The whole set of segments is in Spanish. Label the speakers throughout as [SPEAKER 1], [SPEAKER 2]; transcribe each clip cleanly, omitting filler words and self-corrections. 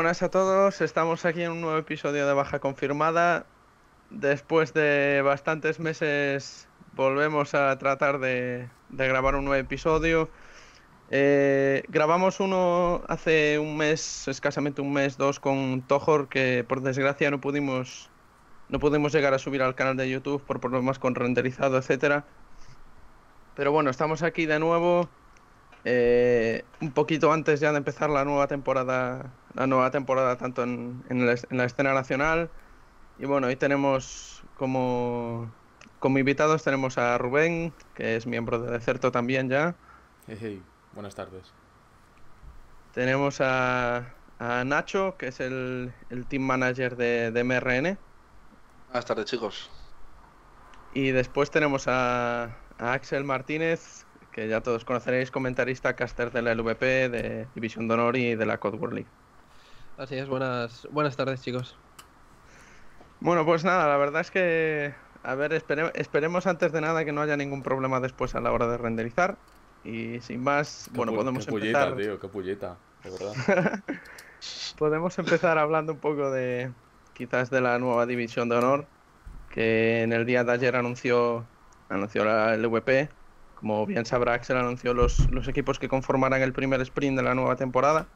[SPEAKER 1] buenas a todos, estamos aquí en un nuevo episodio de Baja Confirmada. Después de bastantes meses volvemos a tratar de grabar un nuevo episodio. Grabamos uno hace un mes, escasamente un mes, dos, con Tojor, que por desgracia no pudimos llegar a subir al canal de YouTube por problemas con renderizado, etcétera. Pero bueno, estamos aquí de nuevo. Un poquito antes ya de empezar la nueva temporada tanto en la escena nacional. Y bueno, hoy tenemos como invitados tenemos a Rubén, que es miembro de Decerto también ya.
[SPEAKER 2] Hey, hey, buenas tardes.
[SPEAKER 1] Tenemos a Nacho, que es el team manager de MRN.
[SPEAKER 3] Buenas tardes, chicos.
[SPEAKER 1] Y después tenemos a Axel Martínez, que ya todos conoceréis, comentarista, caster de la LVP, de División de Honor y de la Code World League.
[SPEAKER 4] Así es, buenas tardes, chicos.
[SPEAKER 1] Bueno, pues nada, la verdad es que, a ver, esperemos antes de nada que no haya ningún problema después a la hora de renderizar. Y sin más, podemos
[SPEAKER 2] Qué pulleta,
[SPEAKER 1] empezar.
[SPEAKER 2] tío, qué pulleta, de verdad.
[SPEAKER 1] Podemos empezar hablando un poco quizás de la nueva División de Honor, que en el día de ayer anunció la LVP. Como bien sabrá, Axel anunció los equipos que conformarán el primer sprint de la nueva temporada.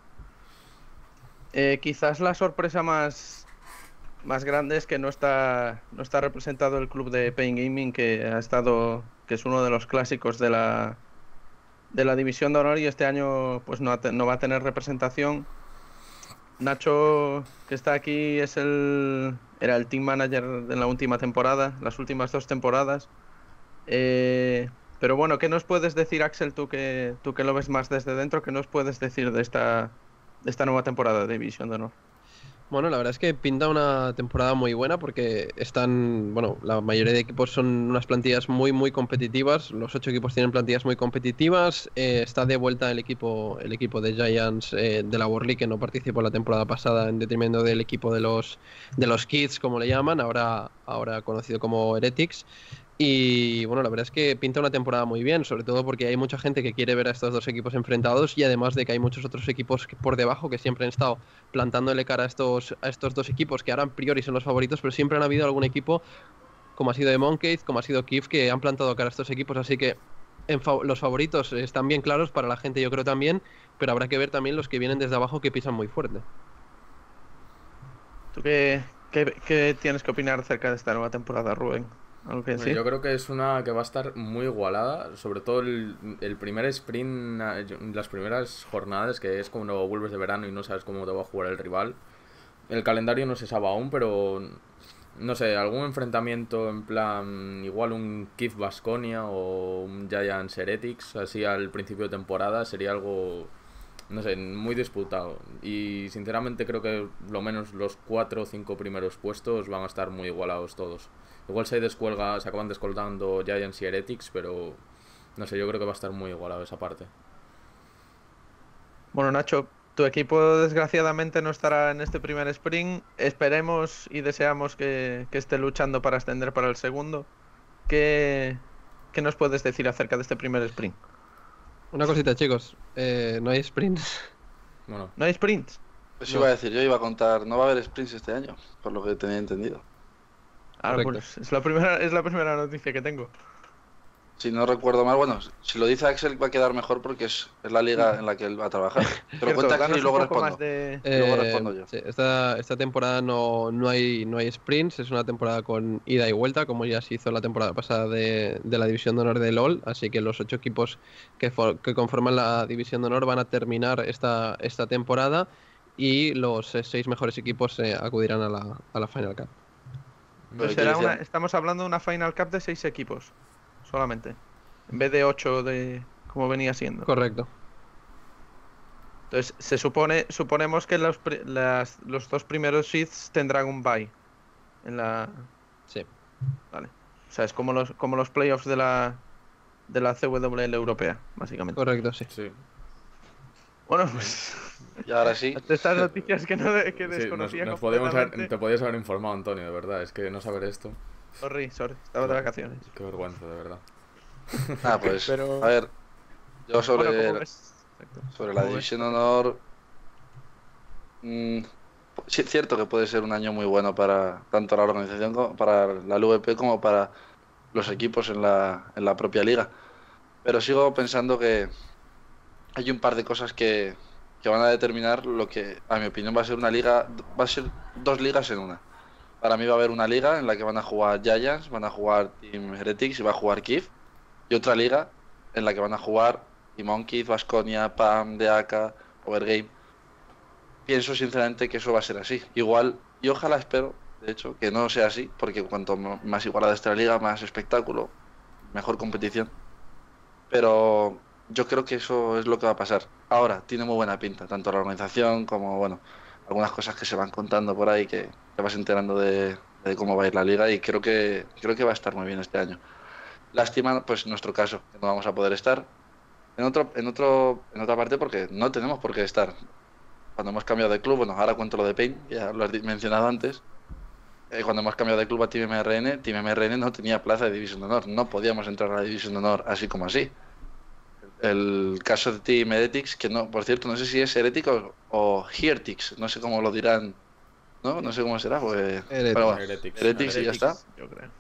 [SPEAKER 1] Quizás la sorpresa más grande es que no está representado el club de Pain Gaming, que es uno de los clásicos de la División de Honor, y este año pues no va a tener representación. Nacho, que está aquí, era el team manager de la última temporada, las últimas 2 temporadas. Pero bueno, ¿qué nos puedes decir, Axel, tú que lo ves más desde dentro? ¿Qué nos puedes decir de esta nueva temporada de División de Honor?
[SPEAKER 4] Bueno, la verdad es que pinta una temporada muy buena porque la mayoría de equipos son unas plantillas muy competitivas. Los 8 equipos tienen plantillas muy competitivas. Está de vuelta el equipo de Giants de la World League, que no participó la temporada pasada, en detrimento del equipo de los Kids, como le llaman, ahora conocido como Heretics. Y bueno, la verdad es que pinta una temporada muy bien, sobre todo porque hay mucha gente que quiere ver a estos dos equipos enfrentados, y además de que hay muchos otros equipos por debajo que siempre han estado plantándole cara a estos dos equipos que ahora a priori son los favoritos, pero siempre han habido algún equipo, como ha sido de Monkeys, como ha sido Kif, que han plantado cara a estos equipos. Así que los favoritos están bien claros para la gente, yo creo también, pero habrá que ver también los que vienen desde abajo, que pisan muy fuerte.
[SPEAKER 1] ¿Tú qué tienes que opinar acerca de esta nueva temporada, Rubén? ¿Algo que decir?
[SPEAKER 2] Yo creo que es una que va a estar muy igualada, sobre todo el primer sprint, las primeras jornadas, que es cuando vuelves de verano y no sabes cómo te va a jugar el rival. El calendario no se sabe aún, pero no sé, algún enfrentamiento en plan, igual un Kif Baskonia o un Giants Heretics, así al principio de temporada, sería algo, no sé, muy disputado. Y sinceramente creo que lo menos los 4 o 5 primeros puestos van a estar muy igualados todos. Igual se acaban descolgando Giants y Heretics, pero no sé, yo creo que va a estar muy igualado esa parte.
[SPEAKER 1] Bueno, Nacho, tu equipo desgraciadamente no estará en este primer sprint. Esperemos y deseamos que esté luchando para ascender para el segundo. ¿Qué nos puedes decir acerca de este primer sprint?
[SPEAKER 4] Una cosita, chicos, no hay sprints.
[SPEAKER 2] Bueno,
[SPEAKER 1] ¿No hay sprints?
[SPEAKER 3] Eso
[SPEAKER 4] No.
[SPEAKER 3] iba a decir, yo iba a contar, no va a haber sprints este año, por lo que tenía entendido.
[SPEAKER 1] Ah,
[SPEAKER 4] Correcto.
[SPEAKER 1] pues es la primera noticia que tengo.
[SPEAKER 3] Si no recuerdo mal, bueno, si lo dice Axel va a quedar mejor porque es la liga en la que él va a trabajar. Pero
[SPEAKER 1] Cierto,
[SPEAKER 3] cuenta Axel
[SPEAKER 1] danos
[SPEAKER 3] y luego
[SPEAKER 1] un poco
[SPEAKER 3] respondo.
[SPEAKER 1] más de...
[SPEAKER 3] Y luego respondo yo.
[SPEAKER 4] Sí, esta temporada no hay sprints, es una temporada con ida y vuelta, como ya se hizo la temporada pasada de la División de Honor de LoL. Así que los 8 equipos que conforman la División de Honor van a terminar esta temporada, y los 6 mejores equipos acudirán a la Final Cup.
[SPEAKER 1] Entonces
[SPEAKER 3] ¿Qué decían?
[SPEAKER 1] estamos hablando de una Final Cup de 6 equipos solamente, en vez de 8 como venía siendo.
[SPEAKER 4] Correcto.
[SPEAKER 1] Entonces suponemos que los 2 primeros seeds tendrán un bye en la...
[SPEAKER 4] Sí.
[SPEAKER 1] Vale. O sea, es como los playoffs de la CWL europea, básicamente.
[SPEAKER 4] Correcto, sí.
[SPEAKER 2] sí.
[SPEAKER 1] Bueno, pues
[SPEAKER 3] Y ahora sí.
[SPEAKER 1] ante estas noticias que
[SPEAKER 2] Sí,
[SPEAKER 1] desconocía
[SPEAKER 2] te podías haber informado, Antonio, de verdad. Es que no saber esto.
[SPEAKER 1] Sorry, estaba de vacaciones.
[SPEAKER 2] Qué vergüenza, de verdad.
[SPEAKER 3] Pues,
[SPEAKER 1] Pero...
[SPEAKER 3] a ver, yo
[SPEAKER 1] Bueno, ¿cómo ves? Exacto.
[SPEAKER 3] sobre la
[SPEAKER 1] ¿Cómo ves?
[SPEAKER 3] División de Honor, sí es cierto que puede ser un año muy bueno para tanto la organización como para la LVP como para los equipos en la propia liga. Pero sigo pensando que hay un par de cosas que van a determinar lo que, a mi opinión, va a ser una liga, va a ser dos ligas en una. Para mí va a haber una liga en la que van a jugar Giants, van a jugar Team Heretics y va a jugar Kiev. Y otra liga en la que van a jugar Team Monkey, Vasconia, PAM, DAK, Overgame. Pienso sinceramente que eso va a ser así. Igual, y ojalá espero, de hecho, que no sea así, porque cuanto más igualada esté la liga, más espectáculo, mejor competición. Pero yo creo que eso es lo que va a pasar. Ahora, tiene muy buena pinta, tanto la organización como, bueno, algunas cosas que se van contando por ahí que te vas enterando de cómo va a ir la liga y creo que va a estar muy bien este año. Lástima, pues nuestro caso, que no vamos a poder estar. En otra parte porque no tenemos por qué estar. Cuando hemos cambiado de club, bueno, ahora cuento lo de Pain, ya lo has mencionado antes. Cuando hemos cambiado de club a Team MRN no tenía plaza de División de Honor. No podíamos entrar a la División de Honor así como así. El caso de Team Heretics, que no, por cierto, no sé si es Heretics o Heretics, no sé cómo lo dirán, ¿no? No sé cómo será, pues.
[SPEAKER 4] Heretics.
[SPEAKER 3] Pero bueno,
[SPEAKER 2] Heretics.
[SPEAKER 3] Heretics y ya está.
[SPEAKER 1] Yo creo.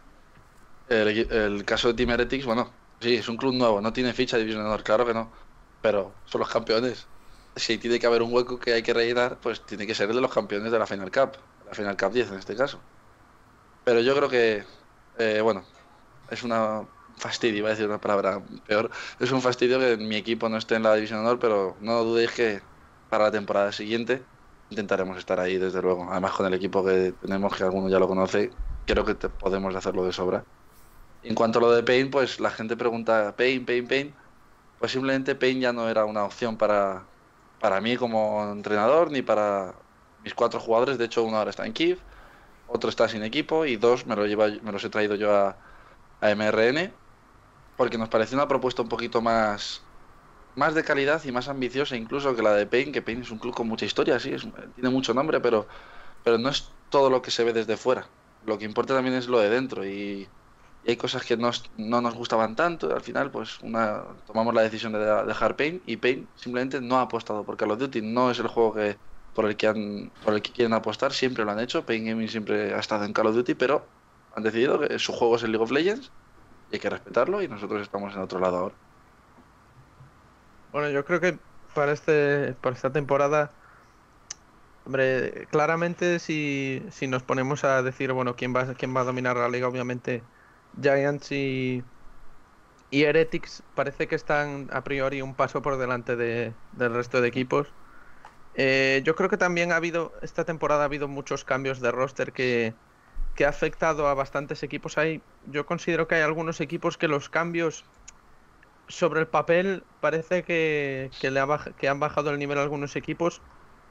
[SPEAKER 3] El caso de Team Heretics, bueno, sí, es un club nuevo, no tiene ficha de División de Honor, claro que no. Pero son los campeones. Si tiene que haber un hueco que hay que rellenar, pues tiene que ser el de los campeones de la Final Cup 10 en este caso. Pero yo creo que, bueno, es una fastidio, iba a decir una palabra peor. Es un fastidio que mi equipo no esté en la División de Honor, pero no dudéis que para la temporada siguiente intentaremos estar ahí, desde luego. Además, con el equipo que tenemos, que alguno ya lo conoce, creo que podemos hacerlo de sobra. En cuanto a lo de Pain, pues la gente pregunta, Pain. Pues simplemente Pain ya no era una opción para mí como entrenador, ni para mis 4 jugadores. De hecho, uno ahora está en Kiev, otro está sin equipo y 2 me los he traído yo a MRN, porque nos pareció una propuesta un poquito más de calidad y más ambiciosa incluso que la de Pain, que Pain es un club con mucha historia, sí, tiene mucho nombre, pero no es todo lo que se ve desde fuera. Lo que importa también es lo de dentro y hay cosas que no nos gustaban tanto. Al final, pues tomamos la decisión de dejar Pain y Pain simplemente no ha apostado por Call of Duty. No es el juego por el que quieren apostar, siempre lo han hecho. Pain Gaming siempre ha estado en Call of Duty, pero han decidido que su juego es el League of Legends y hay que respetarlo y nosotros estamos en otro lado ahora.
[SPEAKER 1] Bueno, yo creo que para esta temporada, hombre, claramente si nos ponemos a decir, bueno, quién va a dominar la liga, obviamente Giants y Heretics parece que están a priori un paso por delante del resto de equipos. Yo creo que también esta temporada ha habido muchos cambios de roster que ha afectado a bastantes equipos. Yo considero que hay algunos equipos que los cambios sobre el papel parece que han bajado el nivel a algunos equipos,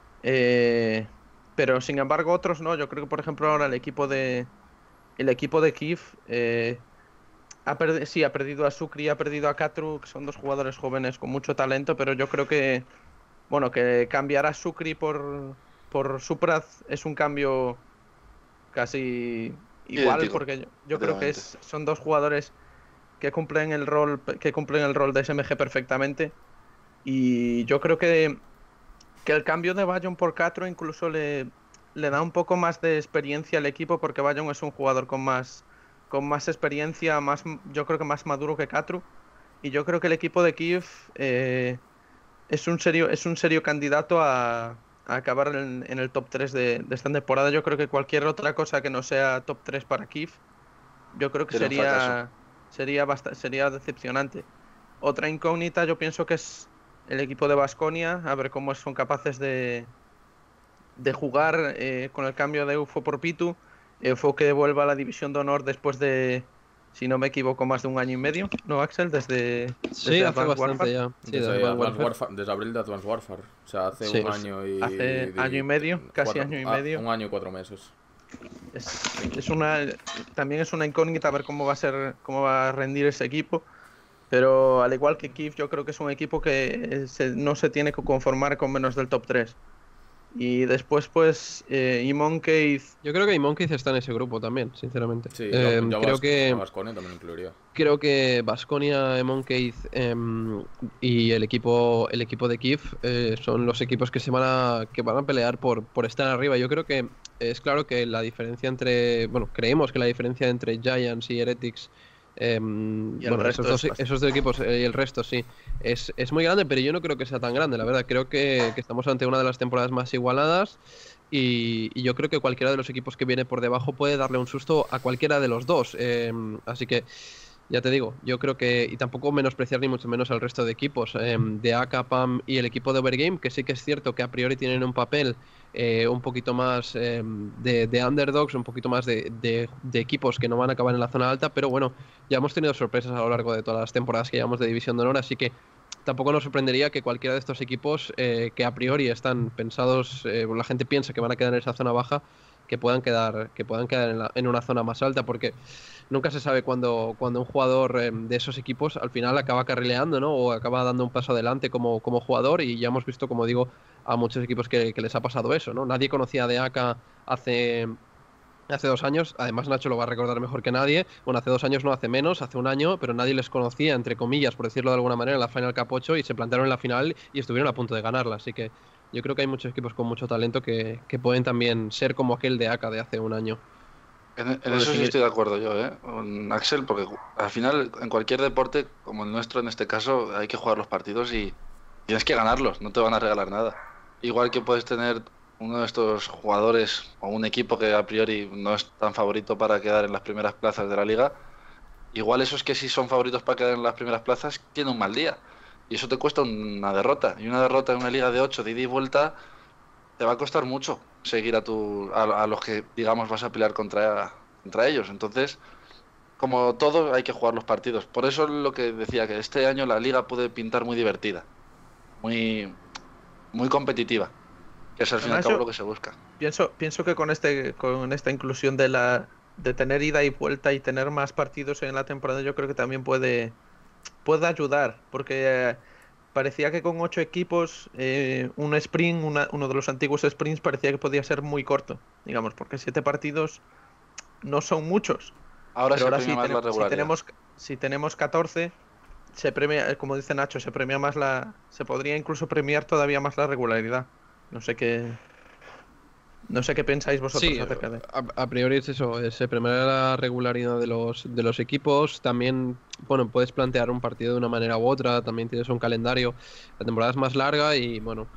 [SPEAKER 1] pero sin embargo otros no. Yo creo que por ejemplo ahora el equipo de Kiev ha perdido a Sucri, ha perdido a Katru, que son 2 jugadores jóvenes con mucho talento, pero yo creo que bueno, que cambiar a Sucri por Supraz es un cambio casi igual,
[SPEAKER 3] Idéntico,
[SPEAKER 1] porque yo creo que
[SPEAKER 3] prácticamente.
[SPEAKER 1] son 2 jugadores que cumplen el rol de SMG perfectamente. Y yo creo que el cambio de Bayon por Catro incluso le da un poco más de experiencia al equipo, porque Bayon es un jugador con más experiencia, yo creo que más maduro que Catru. Y yo creo que el equipo de Kiev es un serio candidato a acabar en el top 3 de esta temporada. Yo creo que cualquier otra cosa que no sea top 3 para Kiev, yo creo que
[SPEAKER 3] Sería un fracaso.
[SPEAKER 1] sería decepcionante. Otra incógnita yo pienso que es el equipo de Baskonia, a ver cómo son capaces de jugar con el cambio de UFO por Pitu. UFO que vuelva a la División de Honor después de, si no me equivoco, más de un año y medio, ¿no, Axel?
[SPEAKER 4] Sí,
[SPEAKER 1] Desde
[SPEAKER 4] hace
[SPEAKER 1] Advanced
[SPEAKER 4] bastante
[SPEAKER 1] Warfare.
[SPEAKER 4] ya. Sí, de
[SPEAKER 2] Desde
[SPEAKER 4] Advanced Warfare.
[SPEAKER 2] Desde abril de Advanced Warfare. O sea, hace
[SPEAKER 4] Sí.
[SPEAKER 2] un año y.
[SPEAKER 1] Hace año y medio, casi año y medio.
[SPEAKER 2] Un año y 4 meses.
[SPEAKER 1] También es una incógnita a ver cómo va a rendir ese equipo. Pero al igual que Kiev, yo creo que es un equipo que no se tiene que conformar con menos del top 3. Y después, pues, eMonkey.
[SPEAKER 4] Yo creo que eMonkey está en ese grupo también, sinceramente.
[SPEAKER 2] Sí,
[SPEAKER 4] Creo que
[SPEAKER 2] Baskonia también incluiría.
[SPEAKER 4] Creo que Baskonia, eMonkey y el equipo de Kiev son los equipos que que van a pelear por estar arriba. Yo creo que es claro que la diferencia creemos que la diferencia entre Giants y Heretics, esos dos equipos y el resto sí, es muy grande, pero yo no creo que sea tan grande, la verdad. Creo que estamos ante una de las temporadas más igualadas. Y yo creo que cualquiera de los equipos que viene por debajo puede darle un susto a cualquiera de los dos. Así que ya te digo, yo creo que, y tampoco menospreciar ni mucho menos al resto de equipos, de AK, PAM y el equipo de Overgame, que sí que es cierto que a priori tienen un papel un poquito más de underdogs, un poquito más de equipos que no van a acabar en la zona alta, pero bueno, ya hemos tenido sorpresas a lo largo de todas las temporadas que llevamos de División de Honor, así que tampoco nos sorprendería que cualquiera de estos equipos que a priori están pensados, la gente piensa que van a quedar en esa zona baja, que puedan quedar en una zona más alta, porque nunca se sabe cuando un jugador de esos equipos al final acaba carrileando, ¿no? O acaba dando un paso adelante como jugador, y ya hemos visto, como digo, a muchos equipos que les ha pasado eso, ¿no? Nadie conocía a DeAka hace 2 años, además Nacho lo va a recordar mejor que nadie. Bueno, hace 2 años no, hace menos, hace un año, pero nadie les conocía, entre comillas, por decirlo de alguna manera, en la Final Cup 8, y se plantaron en la final y estuvieron a punto de ganarla. Así que yo creo que hay muchos equipos con mucho talento que pueden también ser como aquel de AK de hace un año.
[SPEAKER 3] En eso sí estoy de acuerdo yo, con Axel, porque al final en cualquier deporte, como el nuestro en este caso, hay que jugar los partidos y tienes que ganarlos, no te van a regalar nada. Igual que puedes tener uno de estos jugadores o un equipo que a priori no es tan favorito para quedar en las primeras plazas de la liga, igual esos que sí son favoritos para quedar en las primeras plazas tienen un mal día y eso te cuesta una derrota, y una derrota en una liga de 8 de ida y vuelta te va a costar mucho seguir a los que, digamos, vas a pelear contra ellos. Entonces, como todo, hay que jugar los partidos. Por eso es lo que decía, que este año la liga puede pintar muy divertida, muy, muy competitiva, que es al fin y al cabo lo que se busca.
[SPEAKER 1] Pienso que con esta inclusión de tener ida y vuelta y tener más partidos en la temporada, yo creo que también puede ayudar, porque parecía que con 8 equipos, un sprint, uno de los antiguos sprints parecía que podía ser muy corto, digamos, porque 7 partidos no son muchos.
[SPEAKER 3] Ahora
[SPEAKER 1] pero ahora
[SPEAKER 3] más la regularidad.
[SPEAKER 1] Si tenemos 14, se premia, como dice Nacho, se premia más se podría incluso premiar todavía más la regularidad. No sé qué pensáis vosotros acerca de.
[SPEAKER 4] A priori es eso, se premia la regularidad de los equipos. También, bueno, puedes plantear un partido de una manera u otra, también tienes un calendario, la temporada es más larga y bueno,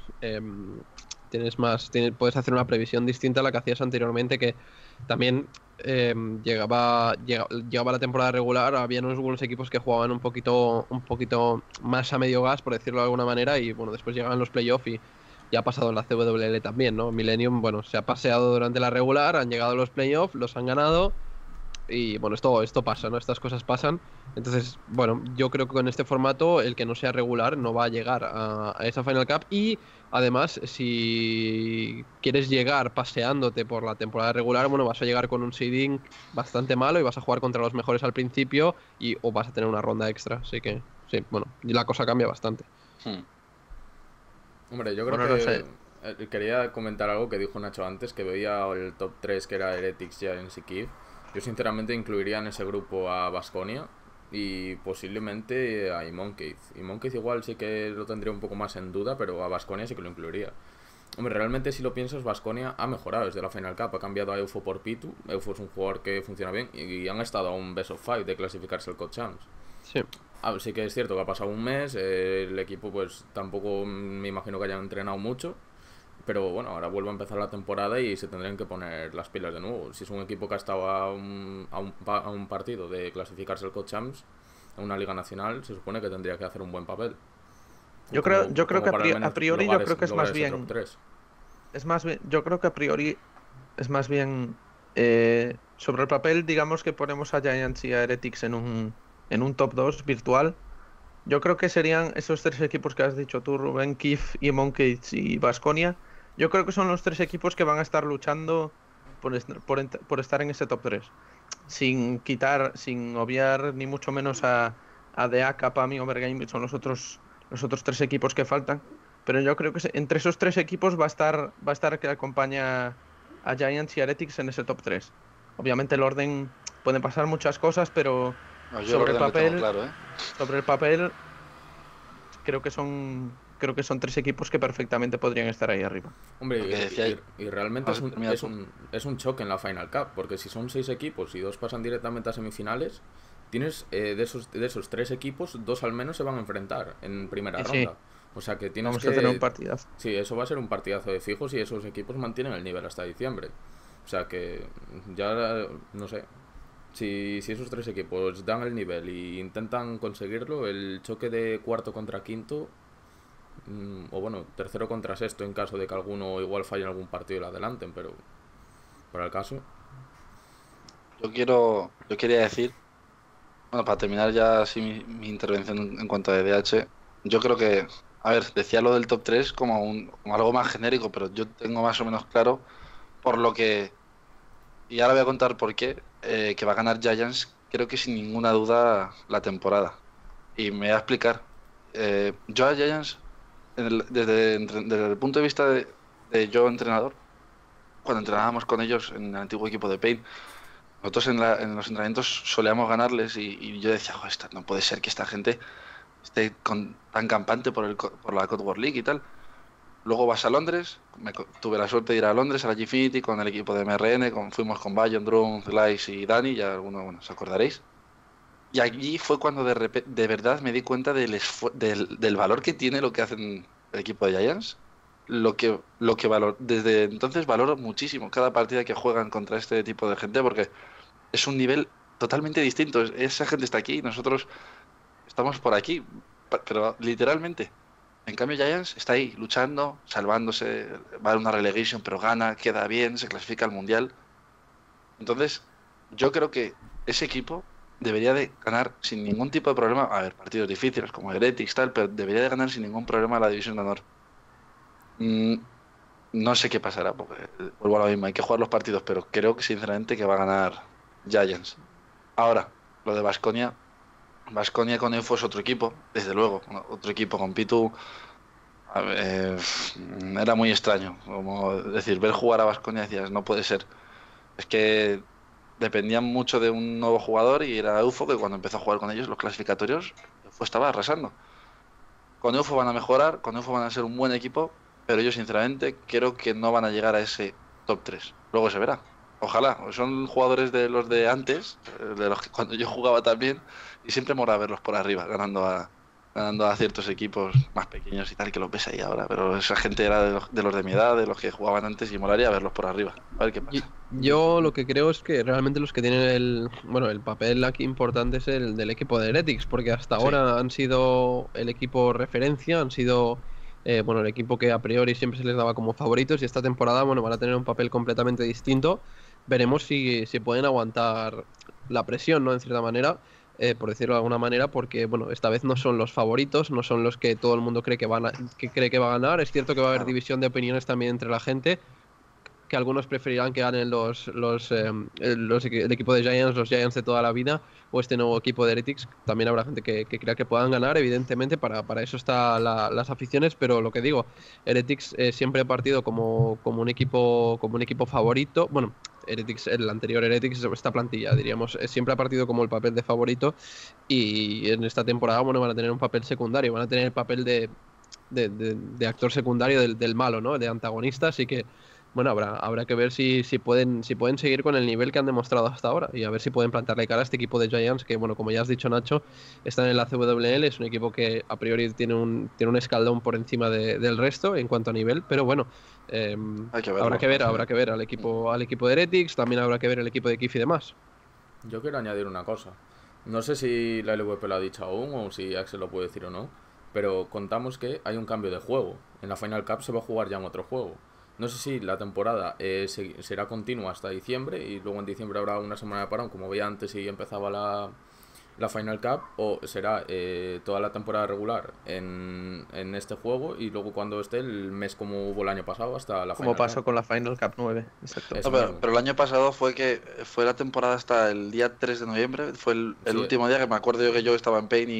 [SPEAKER 4] puedes hacer una previsión distinta a la que hacías anteriormente, que también llegaba la temporada regular, había algunos equipos que jugaban un poquito más a medio gas, por decirlo de alguna manera, y bueno, después llegaban los playoffs y ya ha pasado en la CWL también, ¿no? Millennium, bueno, se ha paseado durante la regular, han llegado a los playoffs, los han ganado y bueno, esto pasa, ¿no? Estas cosas pasan. Entonces, bueno, yo creo que con este formato el que no sea regular no va a llegar a esa Final Cup, y además si quieres llegar paseándote por la temporada regular, bueno, vas a llegar con un seeding bastante malo y vas a jugar contra los mejores al principio o vas a tener una ronda extra, así que sí, bueno, la cosa cambia bastante.
[SPEAKER 2] Hombre, yo creo que
[SPEAKER 1] no sé.
[SPEAKER 2] Quería comentar algo que dijo Nacho antes, que veía el top 3 que era Heretics, Giants y Kiev. Yo sinceramente incluiría en ese grupo a Baskonia y posiblemente a eMonkey. eMonkey igual sí que lo tendría un poco más en duda, pero a Baskonia sí que lo incluiría. Hombre, realmente si lo piensas, Baskonia ha mejorado desde la Final Cup, ha cambiado a Eufo por Pitu. Eufo es un jugador que funciona bien y han estado a un best of 5 de clasificarse al COD Champs.
[SPEAKER 4] Sí.
[SPEAKER 2] Sí que es cierto que ha pasado un mes, el equipo pues tampoco me imagino que hayan entrenado mucho, pero bueno, ahora vuelve a empezar la temporada y se tendrían que poner las pilas de nuevo. Si es un equipo que ha estado a un partido de clasificarse al COD Champs, a una liga nacional, se supone que tendría que hacer un buen papel.
[SPEAKER 1] Yo creo que a priori yo creo que es más bien. Yo creo que a priori es más bien sobre el papel, digamos que ponemos a Giants y a Heretics en un top 2 virtual. Yo creo que serían esos 3 equipos que has dicho tú, Rubén, Kiev, eMonkey y Baskonia. Yo creo que son los 3 equipos que van a estar luchando por estar en ese top 3. Sin obviar ni mucho menos a DeAka, PAM y Overgame, son los otros 3 equipos que faltan. Pero yo creo que entre esos 3 equipos va a estar que acompaña a Giants y Heretics en ese top 3. Obviamente el orden pueden pasar muchas cosas, pero
[SPEAKER 3] No, yo el
[SPEAKER 1] sobre
[SPEAKER 3] orden lo tengo
[SPEAKER 1] papel,
[SPEAKER 3] claro, ¿eh?
[SPEAKER 1] sobre el papel creo que son 3 equipos que perfectamente podrían estar ahí arriba.
[SPEAKER 2] Hombre,
[SPEAKER 3] Porque decía
[SPEAKER 2] y realmente
[SPEAKER 3] Vamos a terminar tú.
[SPEAKER 2] es un choque en la Final Cup, porque si son 6 equipos y 2 pasan directamente a semifinales, tienes de esos 3 equipos, 2 al menos se van a enfrentar en primera
[SPEAKER 1] Sí,
[SPEAKER 2] ronda.
[SPEAKER 1] sí.
[SPEAKER 2] O sea que tienes
[SPEAKER 1] Vamos
[SPEAKER 2] que...
[SPEAKER 1] a tener un partidazo.
[SPEAKER 2] Sí, eso va a ser un partidazo de fijos y esos equipos mantienen el nivel hasta diciembre. O sea que ya, no sé, si esos 3 equipos dan el nivel y intentan conseguirlo, el choque de cuarto contra quinto, o bueno, tercero contra sexto en caso de que alguno igual falle en algún partido y lo adelanten, pero para el caso...
[SPEAKER 3] Yo quería decir, bueno, para terminar ya así mi intervención en cuanto a EDH, yo creo que, a ver, decía lo del top 3 como algo más genérico, pero yo tengo más o menos claro por lo que, y ahora voy a contar por qué, que va a ganar Giants, creo que sin ninguna duda la temporada. Y me voy a explicar. Yo a Giants, desde el punto de vista de yo entrenador, cuando entrenábamos con ellos en el antiguo equipo de Pain, nosotros en los entrenamientos solíamos ganarles y yo decía, "Jo, no puede ser que esta gente esté tan campante por la Cold War League y tal". Luego vas a Londres, tuve la suerte de ir a Londres, a la G-Fity, con el equipo de MRN, fuimos con Bayon, Drum, Lice y Dani, ya algunos, bueno, os acordaréis. Y allí fue cuando de verdad me di cuenta del valor que tiene lo que hacen el equipo de Giants. Desde entonces valoro muchísimo cada partida que juegan contra este tipo de gente porque es un nivel totalmente distinto. Esa gente está aquí, nosotros estamos por aquí, pero literalmente. En cambio, Giants está ahí luchando, salvándose, va a una relegation, pero gana, queda bien, se clasifica al mundial. Entonces, yo creo que ese equipo debería de ganar sin ningún tipo de problema. A ver, partidos difíciles como Heretics, tal, pero debería de ganar sin ningún problema la División de Honor. Mm, no sé qué pasará, porque vuelvo a lo mismo, hay que jugar los partidos, pero creo que sinceramente que va a ganar Giants. Ahora, lo de Baskonia con EUFO es otro equipo, desde luego, otro equipo con Pitu. A ver, era muy extraño, como decir, ver jugar a Baskonia decías, no puede ser. Es que dependían mucho de un nuevo jugador y era UFO que cuando empezó a jugar con ellos los clasificatorios, UFO estaba arrasando. Con UFO van a mejorar, con UFO van a ser un buen equipo, pero yo sinceramente creo que no van a llegar a ese top 3. Luego se verá. Ojalá, son jugadores de los de antes, de los que cuando yo jugaba también, y siempre mola verlos por arriba, ganando a ciertos equipos más pequeños y tal, que los ves ahí ahora. Pero esa gente era de los de mi edad, de los que jugaban antes, y molaría verlos por arriba. A ver qué pasa.
[SPEAKER 4] Yo lo que creo es que realmente los que tienen el papel aquí importante es el del equipo de Heretics, porque hasta
[SPEAKER 3] Sí.
[SPEAKER 4] ahora han sido el equipo referencia, han sido el equipo que a priori siempre se les daba como favoritos, y esta temporada van a tener un papel completamente distinto. Veremos si pueden aguantar la presión, ¿no? En cierta manera, por decirlo de alguna manera, porque esta vez no son los favoritos, no son los que todo el mundo cree que cree que va a ganar. Es cierto que va a haber
[SPEAKER 3] Claro.
[SPEAKER 4] división de opiniones también entre la gente, que algunos preferirán que ganen el equipo de Giants, los Giants de toda la vida, o este nuevo equipo de Heretics. También habrá gente que crea que puedan ganar, evidentemente, para eso están las aficiones, pero lo que digo, Heretics siempre ha partido como un equipo favorito. Bueno, Heretics, el anterior Heretics, esta plantilla, diríamos, siempre ha partido como el papel de favorito, y en esta temporada van a tener un papel secundario, van a tener el papel de actor secundario del malo, ¿no? De antagonista, así que habrá que ver si pueden seguir con el nivel que han demostrado hasta ahora, y a ver si pueden plantarle cara a este equipo de Giants, que como ya has dicho, Nacho, está en el ACWL, es un equipo que a priori tiene un escalón por encima del resto en cuanto a nivel, pero
[SPEAKER 3] Hay que verlo,
[SPEAKER 4] habrá que ver al equipo de Heretics, también habrá que ver el equipo de Kif y demás.
[SPEAKER 2] Yo quiero añadir una cosa. No sé si la LVP lo ha dicho aún o si Axel lo puede decir o no, pero contamos que hay un cambio de juego. En la Final Cup se va a jugar ya en otro juego. No sé si la temporada será continua hasta diciembre y luego en diciembre habrá una semana de parón, como veía antes y empezaba la Final Cup, o será toda la temporada regular en este juego y luego cuando esté el mes como hubo el año pasado hasta la
[SPEAKER 1] Como
[SPEAKER 2] Final
[SPEAKER 1] pasó
[SPEAKER 2] Cup.
[SPEAKER 1] con la Final Cup 9. Exacto.
[SPEAKER 2] Eso
[SPEAKER 3] No,
[SPEAKER 2] mismo.
[SPEAKER 3] pero el año pasado fue la temporada hasta el día 3 de noviembre, fue el
[SPEAKER 2] Sí.
[SPEAKER 3] último día que me acuerdo yo que yo estaba en Pain y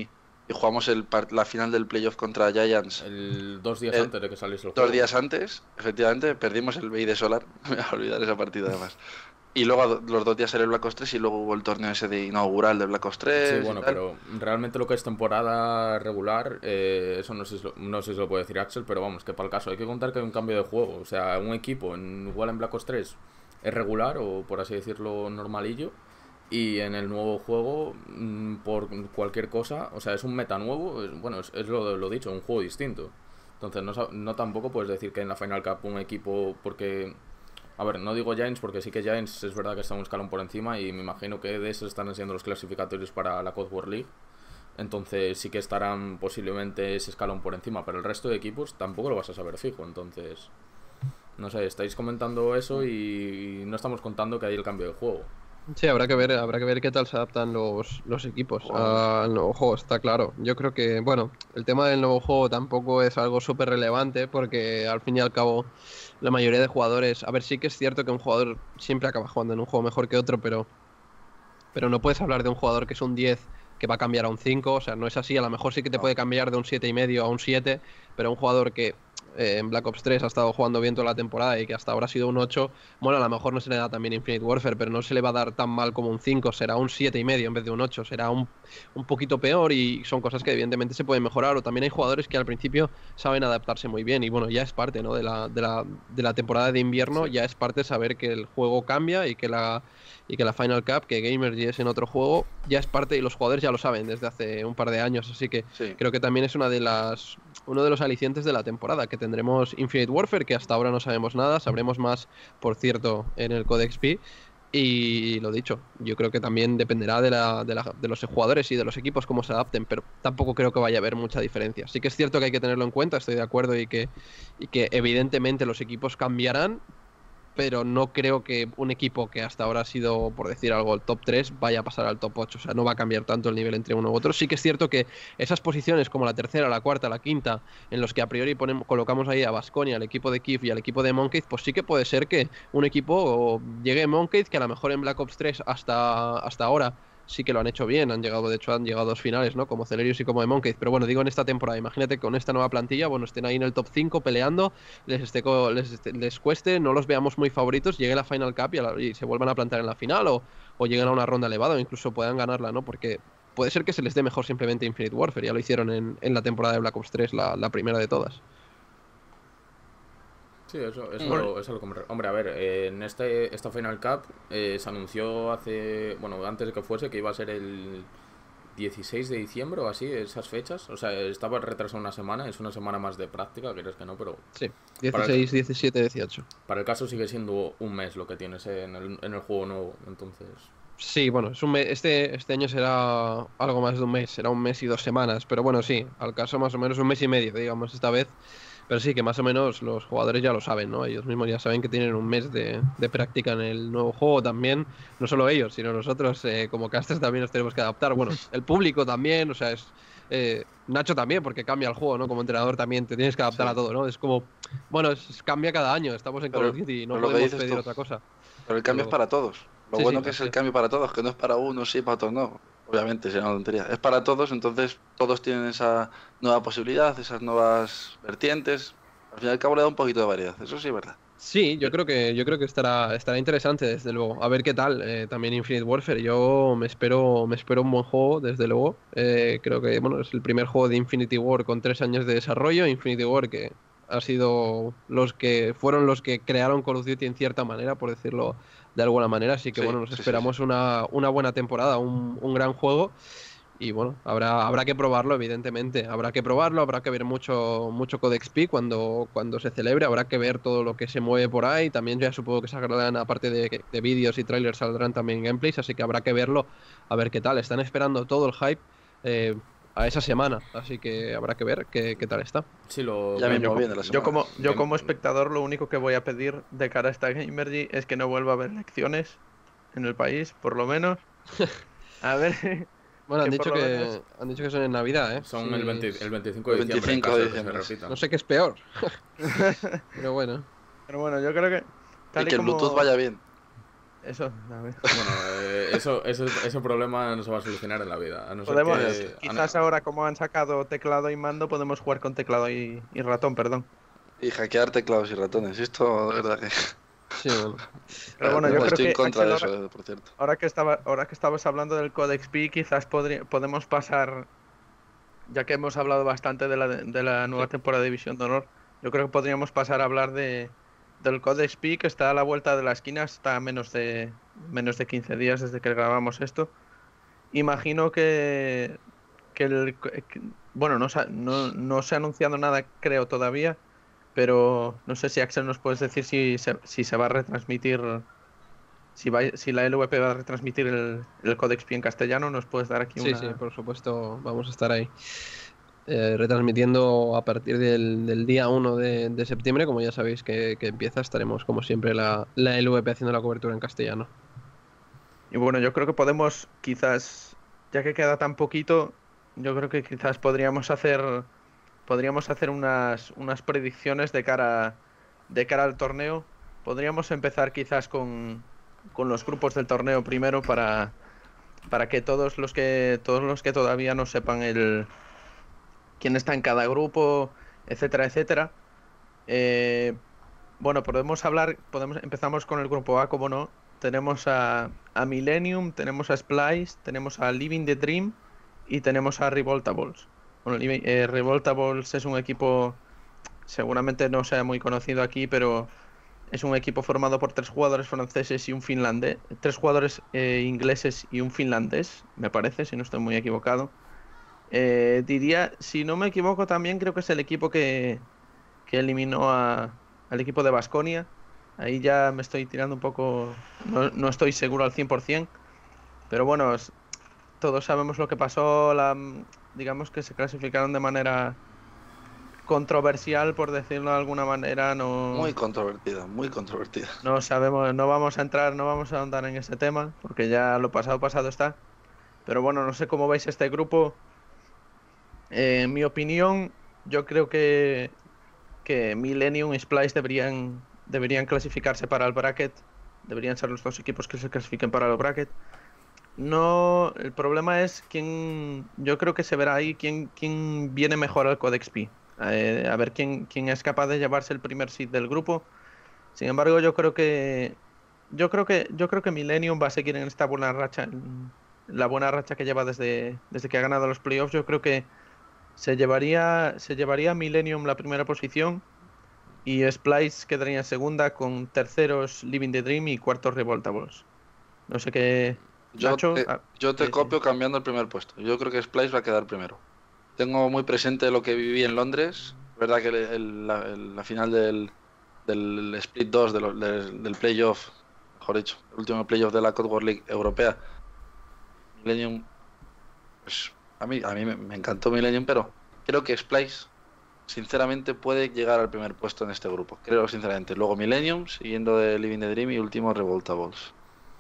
[SPEAKER 3] y jugamos la final del playoff contra Giants
[SPEAKER 2] 2 días antes de que saliese el
[SPEAKER 3] 2
[SPEAKER 2] juego.
[SPEAKER 3] días antes, efectivamente, perdimos el BI de Solar, me voy a olvidar esa partida además. Y luego los 2 días era el Black Ops 3 y luego hubo el torneo ese de inaugural del Black Ops 3.
[SPEAKER 2] Sí, bueno,
[SPEAKER 3] y tal.
[SPEAKER 2] pero realmente lo que es temporada regular, eso no sé, no sé si lo puede decir Axel, pero vamos, que para el caso hay que contar que hay un cambio de juego. O sea, un equipo igual en Black Ops 3 es regular o por así decirlo normalillo. Y en el nuevo juego, por cualquier cosa, o sea, es un meta nuevo, bueno, es lo dicho, un juego distinto. Entonces no tampoco puedes decir que en la Final Cup un equipo, porque... A ver, no digo Giants porque sí que Giants es verdad que está un escalón por encima y me imagino que de esos están siendo los clasificatorios para la Cold War League. Entonces sí que estarán posiblemente ese escalón por encima, pero el resto de equipos tampoco lo vas a saber fijo. Entonces, no sé, estáis comentando eso y no estamos contando que hay el cambio de juego.
[SPEAKER 4] Sí, habrá que ver qué tal se adaptan los equipos al nuevo juego, está claro. Yo creo que, bueno, el tema del nuevo juego tampoco es algo súper relevante porque al fin y al cabo la mayoría de jugadores, a ver, sí que es cierto que un jugador siempre acaba jugando en un juego mejor que otro, pero no puedes hablar de un jugador que es un 10 que va a cambiar a un 5, o sea, no es así, a lo mejor sí que te puede cambiar de un 7,5 a un 7, pero un jugador que en Black Ops 3 ha estado jugando bien toda la temporada y que hasta ahora ha sido un 8, bueno, a lo mejor no se le da también Infinite Warfare, pero no se le va a dar tan mal como un 5, será un 7,5 en vez de un 8, será un poquito peor y son cosas que evidentemente se pueden mejorar, o también hay jugadores que al principio saben adaptarse muy bien y bueno, ya es parte, ¿no? de la temporada de invierno,
[SPEAKER 2] Sí.
[SPEAKER 4] ya es parte saber que el juego cambia y que la Final Cup, que Gamergy es en otro juego, ya es parte y los jugadores ya lo saben desde hace un par de años, así que
[SPEAKER 3] Sí.
[SPEAKER 4] creo que también es uno de los alicientes de la temporada, que tendremos Infinite Warfare, que hasta ahora no sabemos nada, sabremos más, por cierto, en el Codex P. Y lo dicho, yo creo que también dependerá de los jugadores y de los equipos cómo se adapten, pero tampoco creo que vaya a haber mucha diferencia. Sí que es cierto que hay que tenerlo en cuenta, estoy de acuerdo, y que evidentemente los equipos cambiarán, pero no creo que un equipo que hasta ahora ha sido, por decir algo, el top 3 vaya a pasar al top 8, o sea, no va a cambiar tanto el nivel entre uno u otro. Sí que es cierto que esas posiciones como la tercera, la cuarta, la quinta, en los que a priori colocamos ahí a Baskonia, al equipo de Kiev y al equipo de Moncade, pues sí que puede ser que un equipo llegue Moncade, que a lo mejor en Black Ops 3 hasta ahora sí que lo han hecho bien, han llegado a 2 finales, ¿no? Como Celerius y como de Moncade, pero bueno, digo en esta temporada, imagínate que con esta nueva plantilla, bueno, estén ahí en el top 5 peleando, les cueste, no los veamos muy favoritos, llegue la Final Cup y se vuelvan a plantar en la final o lleguen a una ronda elevada o incluso puedan ganarla, ¿no? Porque puede ser que se les dé mejor simplemente Infinite Warfare, ya lo hicieron en la temporada de Black Ops 3, la primera de todas.
[SPEAKER 2] Sí, eso es lo que me... Hombre, a ver, en esta Final Cup se anunció bueno, antes de que fuese, que iba a ser el 16 de diciembre o así, esas fechas. O sea, estaba retrasado una semana, es una semana más de práctica, quieres que no, pero...
[SPEAKER 4] Sí, 16, 17, 18.
[SPEAKER 2] Para el caso sigue siendo un mes lo que tienes en el juego nuevo, entonces...
[SPEAKER 4] Sí, bueno, es este año será algo más de un mes, será un mes y 2 semanas, pero bueno, sí, al caso más o menos un mes y medio, digamos, esta vez. Pero sí, que más o menos los jugadores ya lo saben, ¿no? Ellos mismos ya saben que tienen un mes de práctica en el nuevo juego también. No solo ellos, sino nosotros como casters también nos tenemos que adaptar. Bueno, el público también, o sea, Nacho también, porque cambia el juego, ¿no? Como entrenador también te tienes que adaptar a todo, ¿no? Es como, bueno, cambia cada año, estamos en Call of Duty y no podemos pedir otra cosa.
[SPEAKER 3] Pero el cambio es para todos. Lo bueno que es el cambio para todos, que no es para unos sí, para otros no. Obviamente, sería una tontería. Es para todos, entonces todos tienen esa nueva posibilidad, esas nuevas vertientes. Al fin y al cabo le da un poquito de variedad, eso sí es verdad.
[SPEAKER 4] Sí, yo creo que estará interesante, desde luego. A ver qué tal. También Infinite Warfare. Yo me espero un buen juego, desde luego. Creo que bueno, es el primer juego de Infinity War con 3 años de desarrollo. Infinity War que ha sido fueron los que crearon Call of Duty en cierta manera, por decirlo de alguna manera. Así que bueno, nos esperamos una buena temporada, un gran juego. Y bueno, habrá que probarlo, evidentemente. Habrá que probarlo, habrá que ver mucho Codex P cuando se celebre, habrá que ver todo lo que se mueve por ahí. También ya supongo que saldrán, aparte de vídeos y trailers, saldrán también gameplays, así que habrá que verlo, a ver qué tal. Están esperando todo el hype a esa semana, así que habrá que ver qué tal está.
[SPEAKER 2] Sí,
[SPEAKER 3] ya mismo viene la semana.
[SPEAKER 1] Yo como espectador lo único que voy a pedir de cara a esta Gamergy es que no vuelva a haber elecciones en el país, por lo menos. A ver...
[SPEAKER 4] Bueno, han dicho que son en Navidad, ¿eh?
[SPEAKER 2] Son
[SPEAKER 4] sí,
[SPEAKER 2] el 25 de diciembre,
[SPEAKER 3] 25 de
[SPEAKER 2] en caso de que se
[SPEAKER 3] diciembre.
[SPEAKER 2] repita.
[SPEAKER 4] No sé qué es peor. Pero bueno.
[SPEAKER 1] Pero bueno, yo creo que...
[SPEAKER 3] Y que el Bluetooth vaya bien.
[SPEAKER 1] Eso, a ver.
[SPEAKER 2] Bueno, ese problema no se va a solucionar en la vida. A no ser
[SPEAKER 1] Podemos,
[SPEAKER 2] que.
[SPEAKER 1] quizás ahora como han sacado teclado y mando, podemos jugar con teclado y ratón, perdón.
[SPEAKER 3] Y hackear teclados y ratones. Esto, de verdad que.
[SPEAKER 4] Sí, bueno.
[SPEAKER 1] Pero bueno, yo creo
[SPEAKER 3] Estoy en
[SPEAKER 1] que
[SPEAKER 3] contra
[SPEAKER 1] Axel,
[SPEAKER 3] de
[SPEAKER 1] ahora,
[SPEAKER 3] eso, por cierto.
[SPEAKER 1] ahora que estabas hablando del Codex Pi, quizás podemos pasar, ya que hemos hablado bastante de la nueva temporada de División de Honor, yo creo que podríamos pasar a hablar del Codex Pi, que está a la vuelta de la esquina, está a menos de 15 días desde que grabamos esto. Imagino que bueno, no se ha anunciado nada, creo, todavía, pero no sé si Axel nos puedes decir si se va a retransmitir, si la LVP va a retransmitir el Codex Pi en castellano, nos puedes dar aquí
[SPEAKER 4] Sí, sí,
[SPEAKER 1] una...
[SPEAKER 4] por supuesto, vamos a estar ahí. Retransmitiendo a partir del día 1 de septiembre, como ya sabéis que empieza, estaremos como siempre la LVP haciendo la cobertura en castellano.
[SPEAKER 1] Y bueno, yo creo que podemos, quizás, ya que queda tan poquito, yo creo que quizás podríamos hacer unas predicciones de cara al torneo. Podríamos empezar quizás con los grupos del torneo primero para que todos los que todavía no sepan quién está en cada grupo, etcétera, etcétera. Eh, bueno, empezamos con el grupo A, como no. Tenemos a Millennium, tenemos a Splice, tenemos a Living the Dream y tenemos a Revoltables. Bueno, Revoltables es un equipo, seguramente no sea muy conocido aquí, pero es un equipo formado por 3 jugadores franceses y un finlandés, 3 jugadores ingleses y un finlandés, me parece, si no estoy muy equivocado. Diría, si no me equivoco, también creo que es el equipo que eliminó al equipo de Baskonia. Ahí ya me estoy tirando un poco, no estoy seguro al 100%, pero bueno, todos sabemos lo que pasó, digamos que se clasificaron de manera controversial, por decirlo de alguna manera,
[SPEAKER 3] Muy controvertida, muy controvertida.
[SPEAKER 1] no sabemos, no vamos a ahondar en ese tema, porque ya lo pasado pasado está. Pero bueno, no sé cómo veis este grupo. En mi opinión, yo creo que Millennium y Splice deberían clasificarse para el bracket. Deberían ser los 2 equipos que se clasifiquen para el bracket. No, el problema es yo creo que se verá ahí quién viene mejor al Codex Pi. A ver quién es capaz de llevarse el primer seed del grupo. Sin embargo, yo creo que Millennium va a seguir en esta buena racha, en la buena racha que lleva desde que ha ganado los playoffs. Yo creo que se llevaría Millennium la primera posición y Splice quedaría en segunda con terceros Living the Dream y cuartos Revoltables. No sé qué.
[SPEAKER 3] Yo
[SPEAKER 1] Nacho,
[SPEAKER 3] te, yo te
[SPEAKER 1] sí.
[SPEAKER 3] copio cambiando el primer puesto. Yo creo que Splice va a quedar primero. Tengo muy presente lo que viví en Londres. Verdad que la final del Split 2 del playoff, mejor dicho, el último playoff de la Code World League europea. Millennium, pues a mí me encantó Millennium, pero creo que Splice, sinceramente, puede llegar al primer puesto en este grupo. Creo, sinceramente. Luego Millennium, siguiendo de Living the Dream y último Revoltables.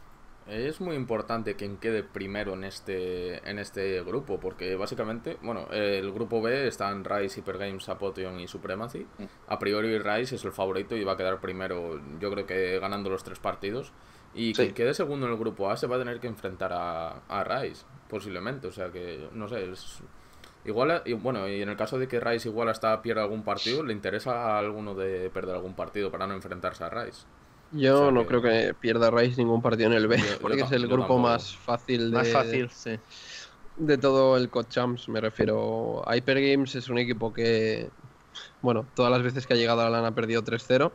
[SPEAKER 2] Es muy importante quien quede primero en este grupo, porque básicamente, bueno, el grupo B están Rise, Hyper Games, Apotheon y Supremacy. A priori Rise es el favorito y va a quedar primero, yo creo que ganando los 3 partidos. Y
[SPEAKER 3] Sí.
[SPEAKER 2] quien quede segundo en el grupo A se va a tener que enfrentar a Rise, posiblemente. O sea que, no sé, igual, y bueno, y en el caso de que Rise igual hasta pierda algún partido, le interesa a alguno de perder algún partido para no enfrentarse a Rise.
[SPEAKER 4] Yo
[SPEAKER 2] O sea
[SPEAKER 4] no
[SPEAKER 2] que-
[SPEAKER 4] creo que pierda Rice ningún partido en el B, porque es el
[SPEAKER 2] yo
[SPEAKER 4] grupo
[SPEAKER 2] tampoco.
[SPEAKER 4] más fácil
[SPEAKER 1] Más fácil, sí.
[SPEAKER 4] de todo el COD Champs, me refiero. Hyper Games es un equipo que, bueno, todas las veces que ha llegado a la LAN ha perdido 3-0